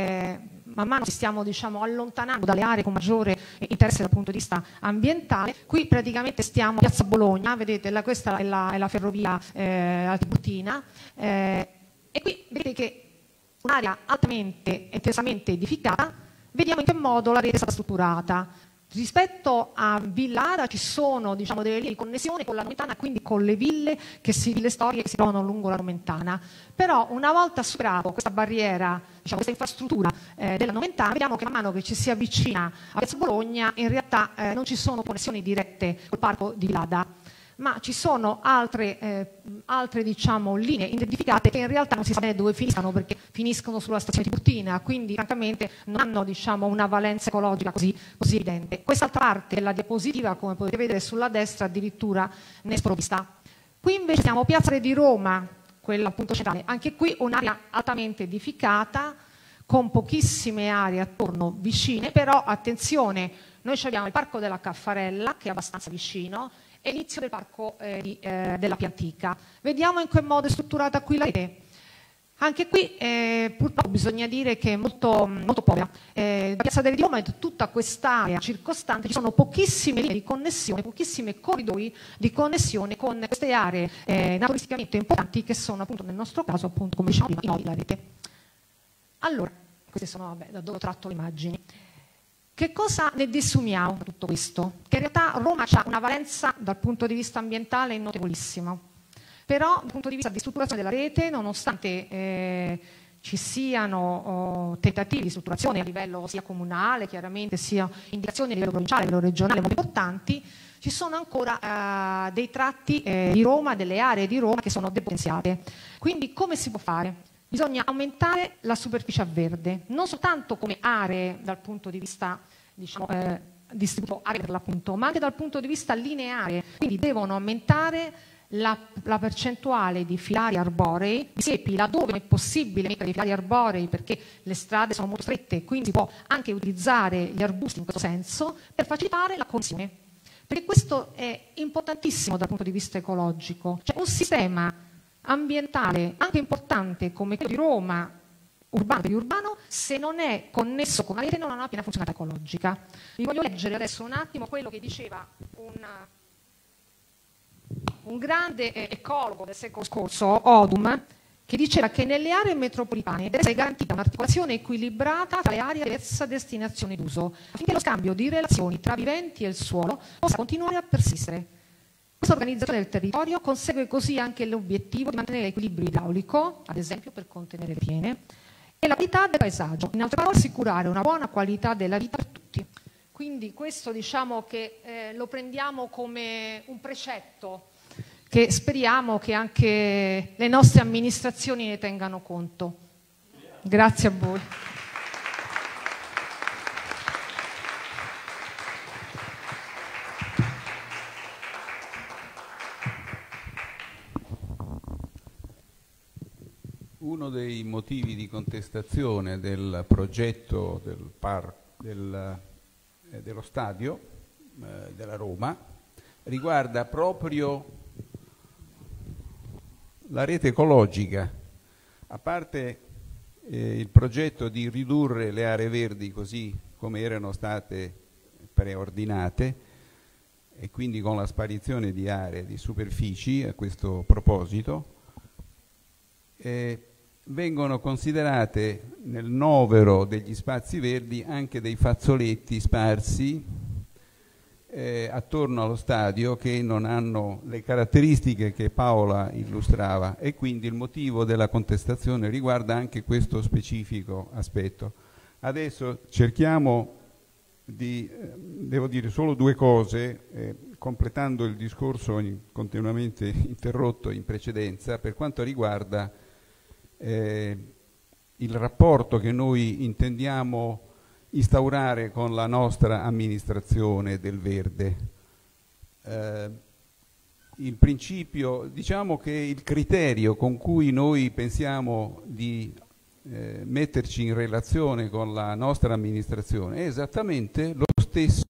man mano ci stiamo, diciamo, allontanando dalle aree con maggiore interesse dal punto di vista ambientale. Qui praticamente stiamo a Piazza Bologna, vedete, questa è la ferrovia Tiburtina, e qui vedete che un'area altamente e intensamente edificata, vediamo in che modo la rete è stata strutturata. Rispetto a Villa Ada ci sono, diciamo, delle linee di connessione con la Nomentana, quindi con le ville storiche che si trovano lungo la Nomentana. Però una volta superato questa barriera, diciamo, questa infrastruttura della Nomentana, vediamo che man mano che ci si avvicina a Piazza Bologna in realtà non ci sono connessioni dirette col parco di Villa Ada, ma ci sono altre diciamo, linee identificate che in realtà non si sa bene dove finiscano, perché finiscono sulla stazione Tiburtina, quindi francamente non hanno, diciamo, una valenza ecologica così evidente. Quest'altra parte della diapositiva, come potete vedere sulla destra, addirittura ne è sprovvista. Qui invece siamo a Piazza Re di Roma, quella appunto centrale, anche qui un'area altamente edificata con pochissime aree attorno vicine, però attenzione, noi abbiamo il parco della Caffarella che è abbastanza vicino e l'inizio del parco della Piantica. Vediamo in che modo è strutturata qui la rete. Anche qui purtroppo bisogna dire che è molto, molto povera. Da Piazza del Duomo e tutta quest'area circostante ci sono pochissime linee di connessione, pochissimi corridoi di connessione con queste aree naturisticamente importanti che sono appunto nel nostro caso, appunto, come diciamo prima, la rete. Allora, queste sono, vabbè, da dove ho tratto le immagini. Che cosa ne desumiamo da tutto questo? Che in realtà Roma ha una valenza dal punto di vista ambientale notevolissima, però dal punto di vista di strutturazione della rete, nonostante ci siano tentativi di strutturazione a livello sia comunale, chiaramente, sia indicazioni a livello provinciale, a livello regionale molto importanti, ci sono ancora dei tratti di Roma, delle aree di Roma che sono depotenziate. Quindi come si può fare? Bisogna aumentare la superficie a verde, non soltanto come aree dal punto di vista, diciamo, distribuito aree per l'appunto, ma anche dal punto di vista lineare. Quindi devono aumentare la percentuale di filari arborei, di siepi, laddove è possibile mettere i filari arborei perché le strade sono molto strette, quindi si può anche utilizzare gli arbusti in questo senso per facilitare la connessione. Perché questo è importantissimo dal punto di vista ecologico. Cioè un sistema ambientale anche importante come quello di Roma, urbano per urbano, se non è connesso con la rete non ha una piena funzionalità ecologica. Vi voglio leggere adesso un attimo quello che diceva un grande ecologo del secolo scorso, Odum, che diceva che nelle aree metropolitane deve essere garantita un'articolazione equilibrata tra le aree a diversa destinazione d'uso, affinché lo scambio di relazioni tra viventi e il suolo possa continuare a persistere. Questa organizzazione del territorio consegue così anche l'obiettivo di mantenere l'equilibrio idraulico, ad esempio per contenere le piene, e la qualità del paesaggio, in altre parole assicurare una buona qualità della vita per tutti. Quindi questo, diciamo, che lo prendiamo come un precetto che speriamo che anche le nostre amministrazioni ne tengano conto. Grazie a voi. Uno dei motivi di contestazione del progetto dello stadio della Roma riguarda proprio la rete ecologica. A parte il progetto di ridurre le aree verdi così come erano state preordinate e quindi con la sparizione di aree, di superfici a questo proposito, vengono considerate nel novero degli spazi verdi anche dei fazzoletti sparsi attorno allo stadio che non hanno le caratteristiche che Paola illustrava, e quindi il motivo della contestazione riguarda anche questo specifico aspetto. Adesso cerchiamo di, devo dire solo due cose, completando il discorso continuamente interrotto in precedenza, per quanto riguarda il rapporto che noi intendiamo instaurare con la nostra amministrazione del verde. Il principio, diciamo che il criterio con cui noi pensiamo di metterci in relazione con la nostra amministrazione è esattamente lo stesso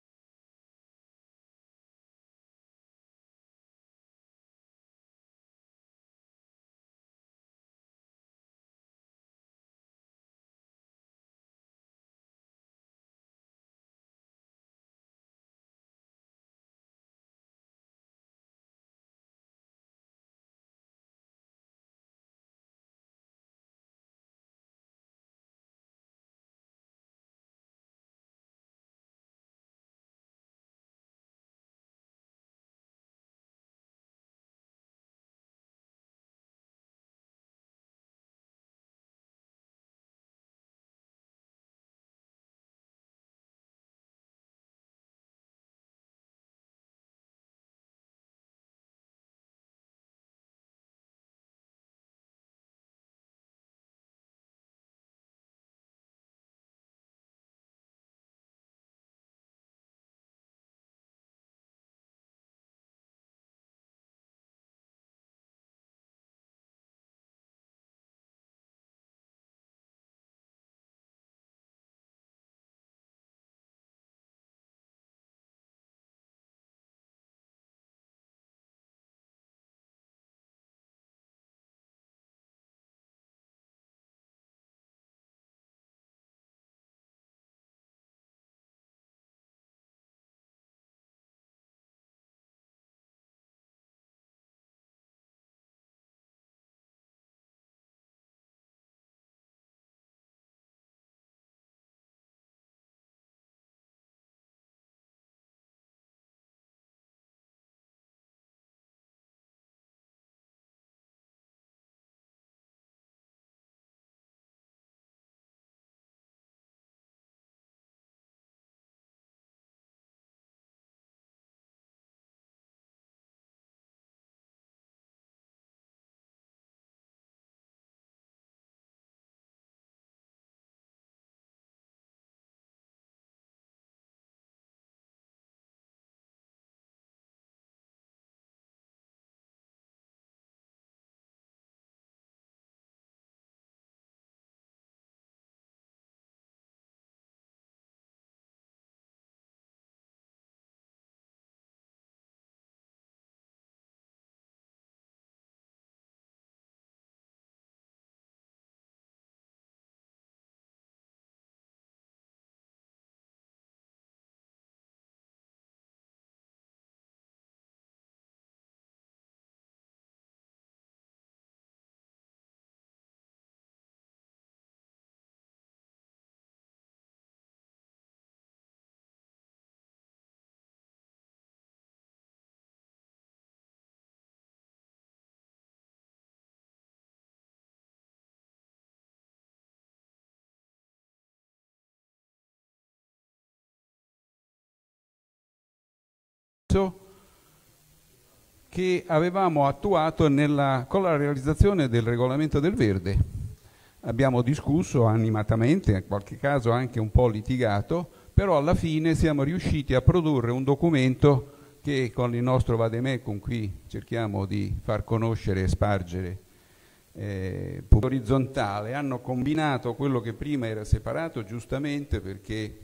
che avevamo attuato con la realizzazione del regolamento del verde. Abbiamo discusso animatamente, in qualche caso anche un po' litigato, però alla fine siamo riusciti a produrre un documento che con il nostro vademecum qui cerchiamo di far conoscere e spargere orizzontale. Hanno combinato quello che prima era separato, giustamente perché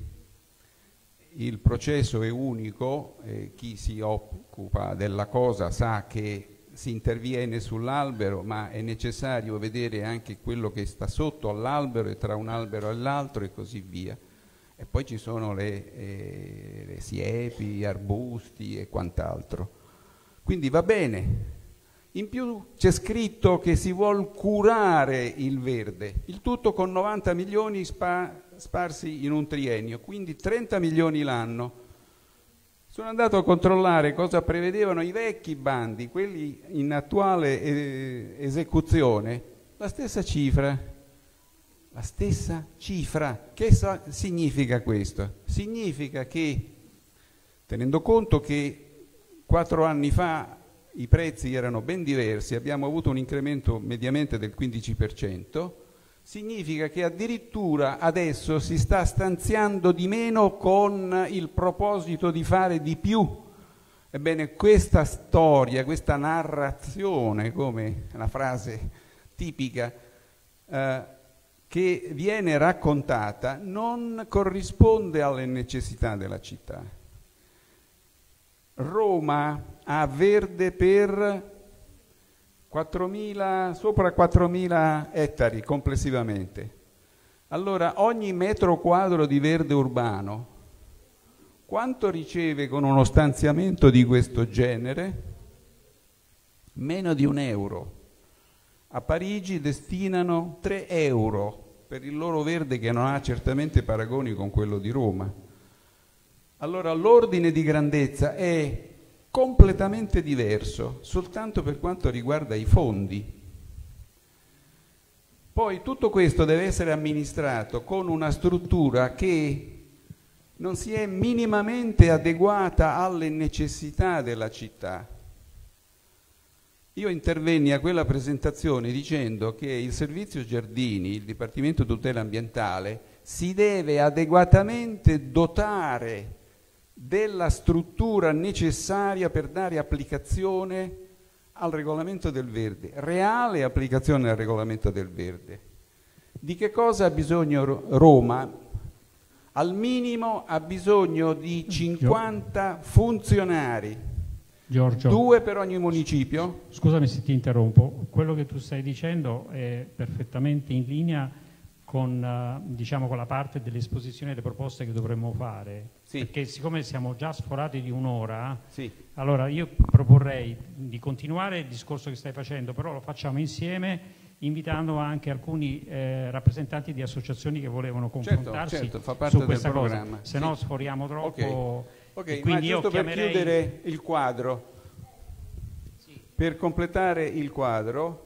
il processo è unico, chi si occupa della cosa sa che si interviene sull'albero, ma è necessario vedere anche quello che sta sotto all'albero e tra un albero e l'altro e così via. E poi ci sono le siepi, gli arbusti e quant'altro. Quindi va bene. In più c'è scritto che si vuol curare il verde, il tutto con 90 milioni sparsi in un triennio, quindi 30 milioni l'anno. Sono andato a controllare cosa prevedevano i vecchi bandi, quelli in attuale esecuzione, la stessa cifra. la stessa cifra. Che significa questo? Significa che, tenendo conto che 4 anni fa i prezzi erano ben diversi, abbiamo avuto un incremento mediamente del 15%, significa che addirittura adesso si sta stanziando di meno con il proposito di fare di più. Ebbene, questa storia, questa narrazione, come la frase tipica che viene raccontata, non corrisponde alle necessità della città. Roma ha verde per sopra 4.000 ettari complessivamente. Allora, ogni metro quadro di verde urbano quanto riceve con uno stanziamento di questo genere? Meno di €1. A Parigi destinano 3 euro per il loro verde, che non ha certamente paragoni con quello di Roma. Allora l'ordine di grandezza è completamente diverso, soltanto per quanto riguarda i fondi. Poi tutto questo deve essere amministrato con una struttura che non si è minimamente adeguata alle necessità della città. Io intervenni a quella presentazione dicendo che il servizio giardini, il Dipartimento Tutela Ambientale, si deve adeguatamente dotare della struttura necessaria per dare applicazione al regolamento del verde, reale applicazione al regolamento del verde. Di che cosa ha bisogno Roma? Al minimo ha bisogno di 50 funzionari, Giorgio, 2 per ogni municipio. Scusami se ti interrompo, quello che tu stai dicendo è perfettamente in linea con, diciamo, con la parte dell'esposizione delle proposte che dovremmo fare. Sì. Perché siccome siamo già sforati di un'ora, sì, allora io proporrei di continuare il discorso che stai facendo, però lo facciamo insieme, invitando anche alcuni rappresentanti di associazioni che volevano confrontarsi fa parte su questa del cosa, programma. Se no sforiamo troppo. Ok, quindi ma giusto io chiamerei... per chiudere il quadro, sì, per completare il quadro,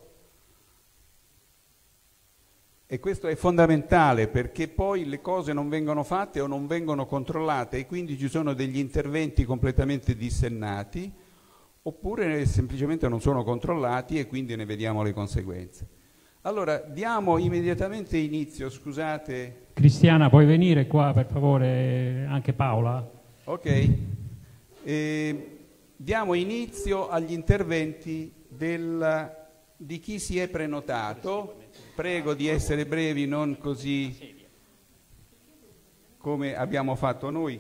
e questo è fondamentale perché poi le cose non vengono fatte o non vengono controllate e quindi ci sono degli interventi completamente dissennati, oppure semplicemente non sono controllati e quindi ne vediamo le conseguenze. Allora, diamo immediatamente inizio, scusate. Cristiana, puoi venire qua per favore, anche Paola? Ok. Diamo inizio agli interventi di chi si è prenotato. Prego di essere brevi, non così come abbiamo fatto noi.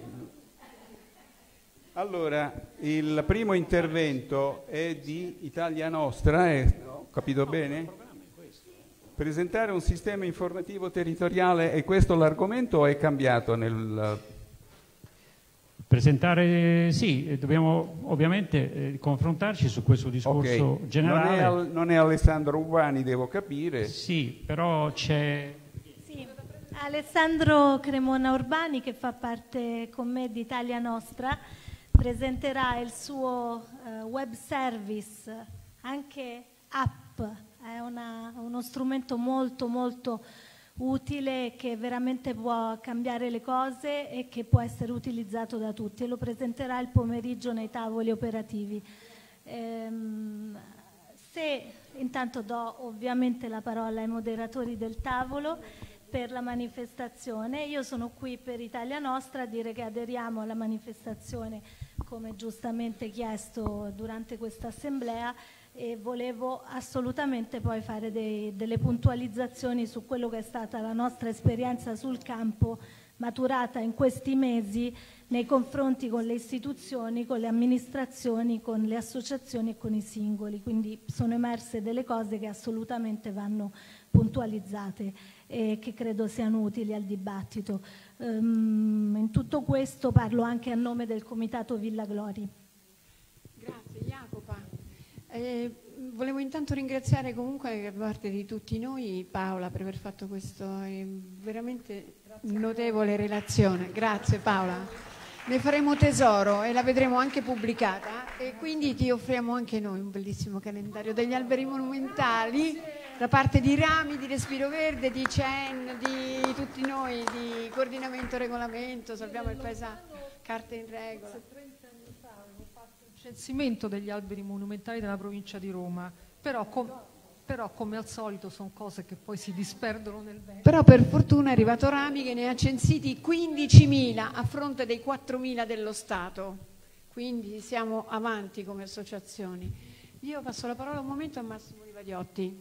Allora, il primo intervento è di Italia Nostra, ho capito bene? Presentare un sistema informativo territoriale, è questo l'argomento o è cambiato nel... Presentare, sì, dobbiamo ovviamente confrontarci su questo discorso generale. Non è Alessandro Urbani, devo capire. Sì, però c'è... Sì, Alessandro Cremona Urbani, che fa parte con me di Italia Nostra, presenterà il suo web service, anche app, è uno strumento molto molto utile che veramente può cambiare le cose e che può essere utilizzato da tutti, e lo presenterà il pomeriggio nei tavoli operativi. Intanto do ovviamente la parola ai moderatori del tavolo per la manifestazione. Io sono qui per Italia Nostra a dire che aderiamo alla manifestazione come giustamente chiesto durante questa assemblea, e volevo assolutamente poi fare delle puntualizzazioni su quello che è stata la nostra esperienza sul campo maturata in questi mesi nei confronti con le istituzioni, con le amministrazioni, con le associazioni e con i singoli. Quindi sono emerse delle cose che assolutamente vanno puntualizzate e che credo siano utili al dibattito. In tutto questo parlo anche a nome del Comitato Villa Glori. Grazie Jacopa. Volevo intanto ringraziare comunque da parte di tutti noi Paola per aver fatto questa veramente notevole relazione. Grazie Paola. Ne faremo tesoro e la vedremo anche pubblicata, e quindi ti offriamo anche noi un bellissimo calendario degli alberi monumentali da parte di Rami, di Respiro Verde, di CEN, di tutti noi, di Coordinamento Regolamento, Salviamo il Paesaggio, Carte in Regola. 30 anni fa avevo fatto il censimento degli alberi monumentali della provincia di Roma, però come al solito sono cose che poi si disperdono nel vento. Però per fortuna è arrivato Rami che ne ha censiti 15.000 a fronte dei 4.000 dello Stato, quindi siamo avanti come associazioni. Io passo la parola un momento a Massimo Livadiotti.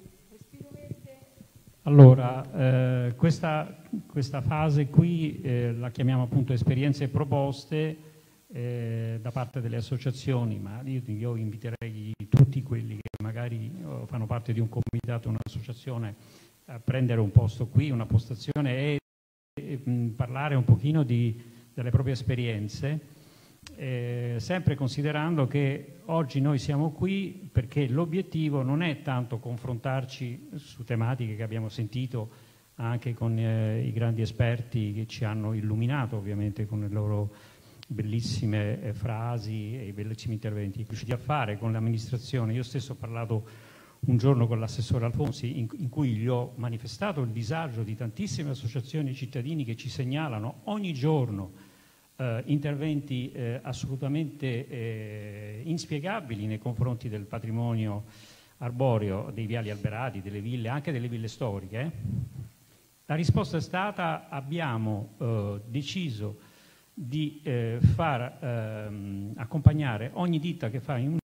Allora, questa fase qui la chiamiamo appunto esperienze e proposte da parte delle associazioni, ma io inviterei tutti quelli che magari fanno parte di un comitato, un'associazione, a prendere un posto qui, una postazione e parlare un pochino delle proprie esperienze, sempre considerando che oggi noi siamo qui perché l'obiettivo non è tanto confrontarci su tematiche che abbiamo sentito anche con i grandi esperti che ci hanno illuminato ovviamente con le loro bellissime frasi e i bellissimi interventi riusciti a fare con l'amministrazione. Io stesso ho parlato un giorno con l'assessore Alfonsi in cui gli ho manifestato il disagio di tantissime associazioni di cittadini che ci segnalano ogni giorno interventi assolutamente inspiegabili nei confronti del patrimonio arboreo, dei viali alberati, delle ville, anche delle ville storiche. La risposta è stata: abbiamo deciso di far accompagnare ogni ditta che fa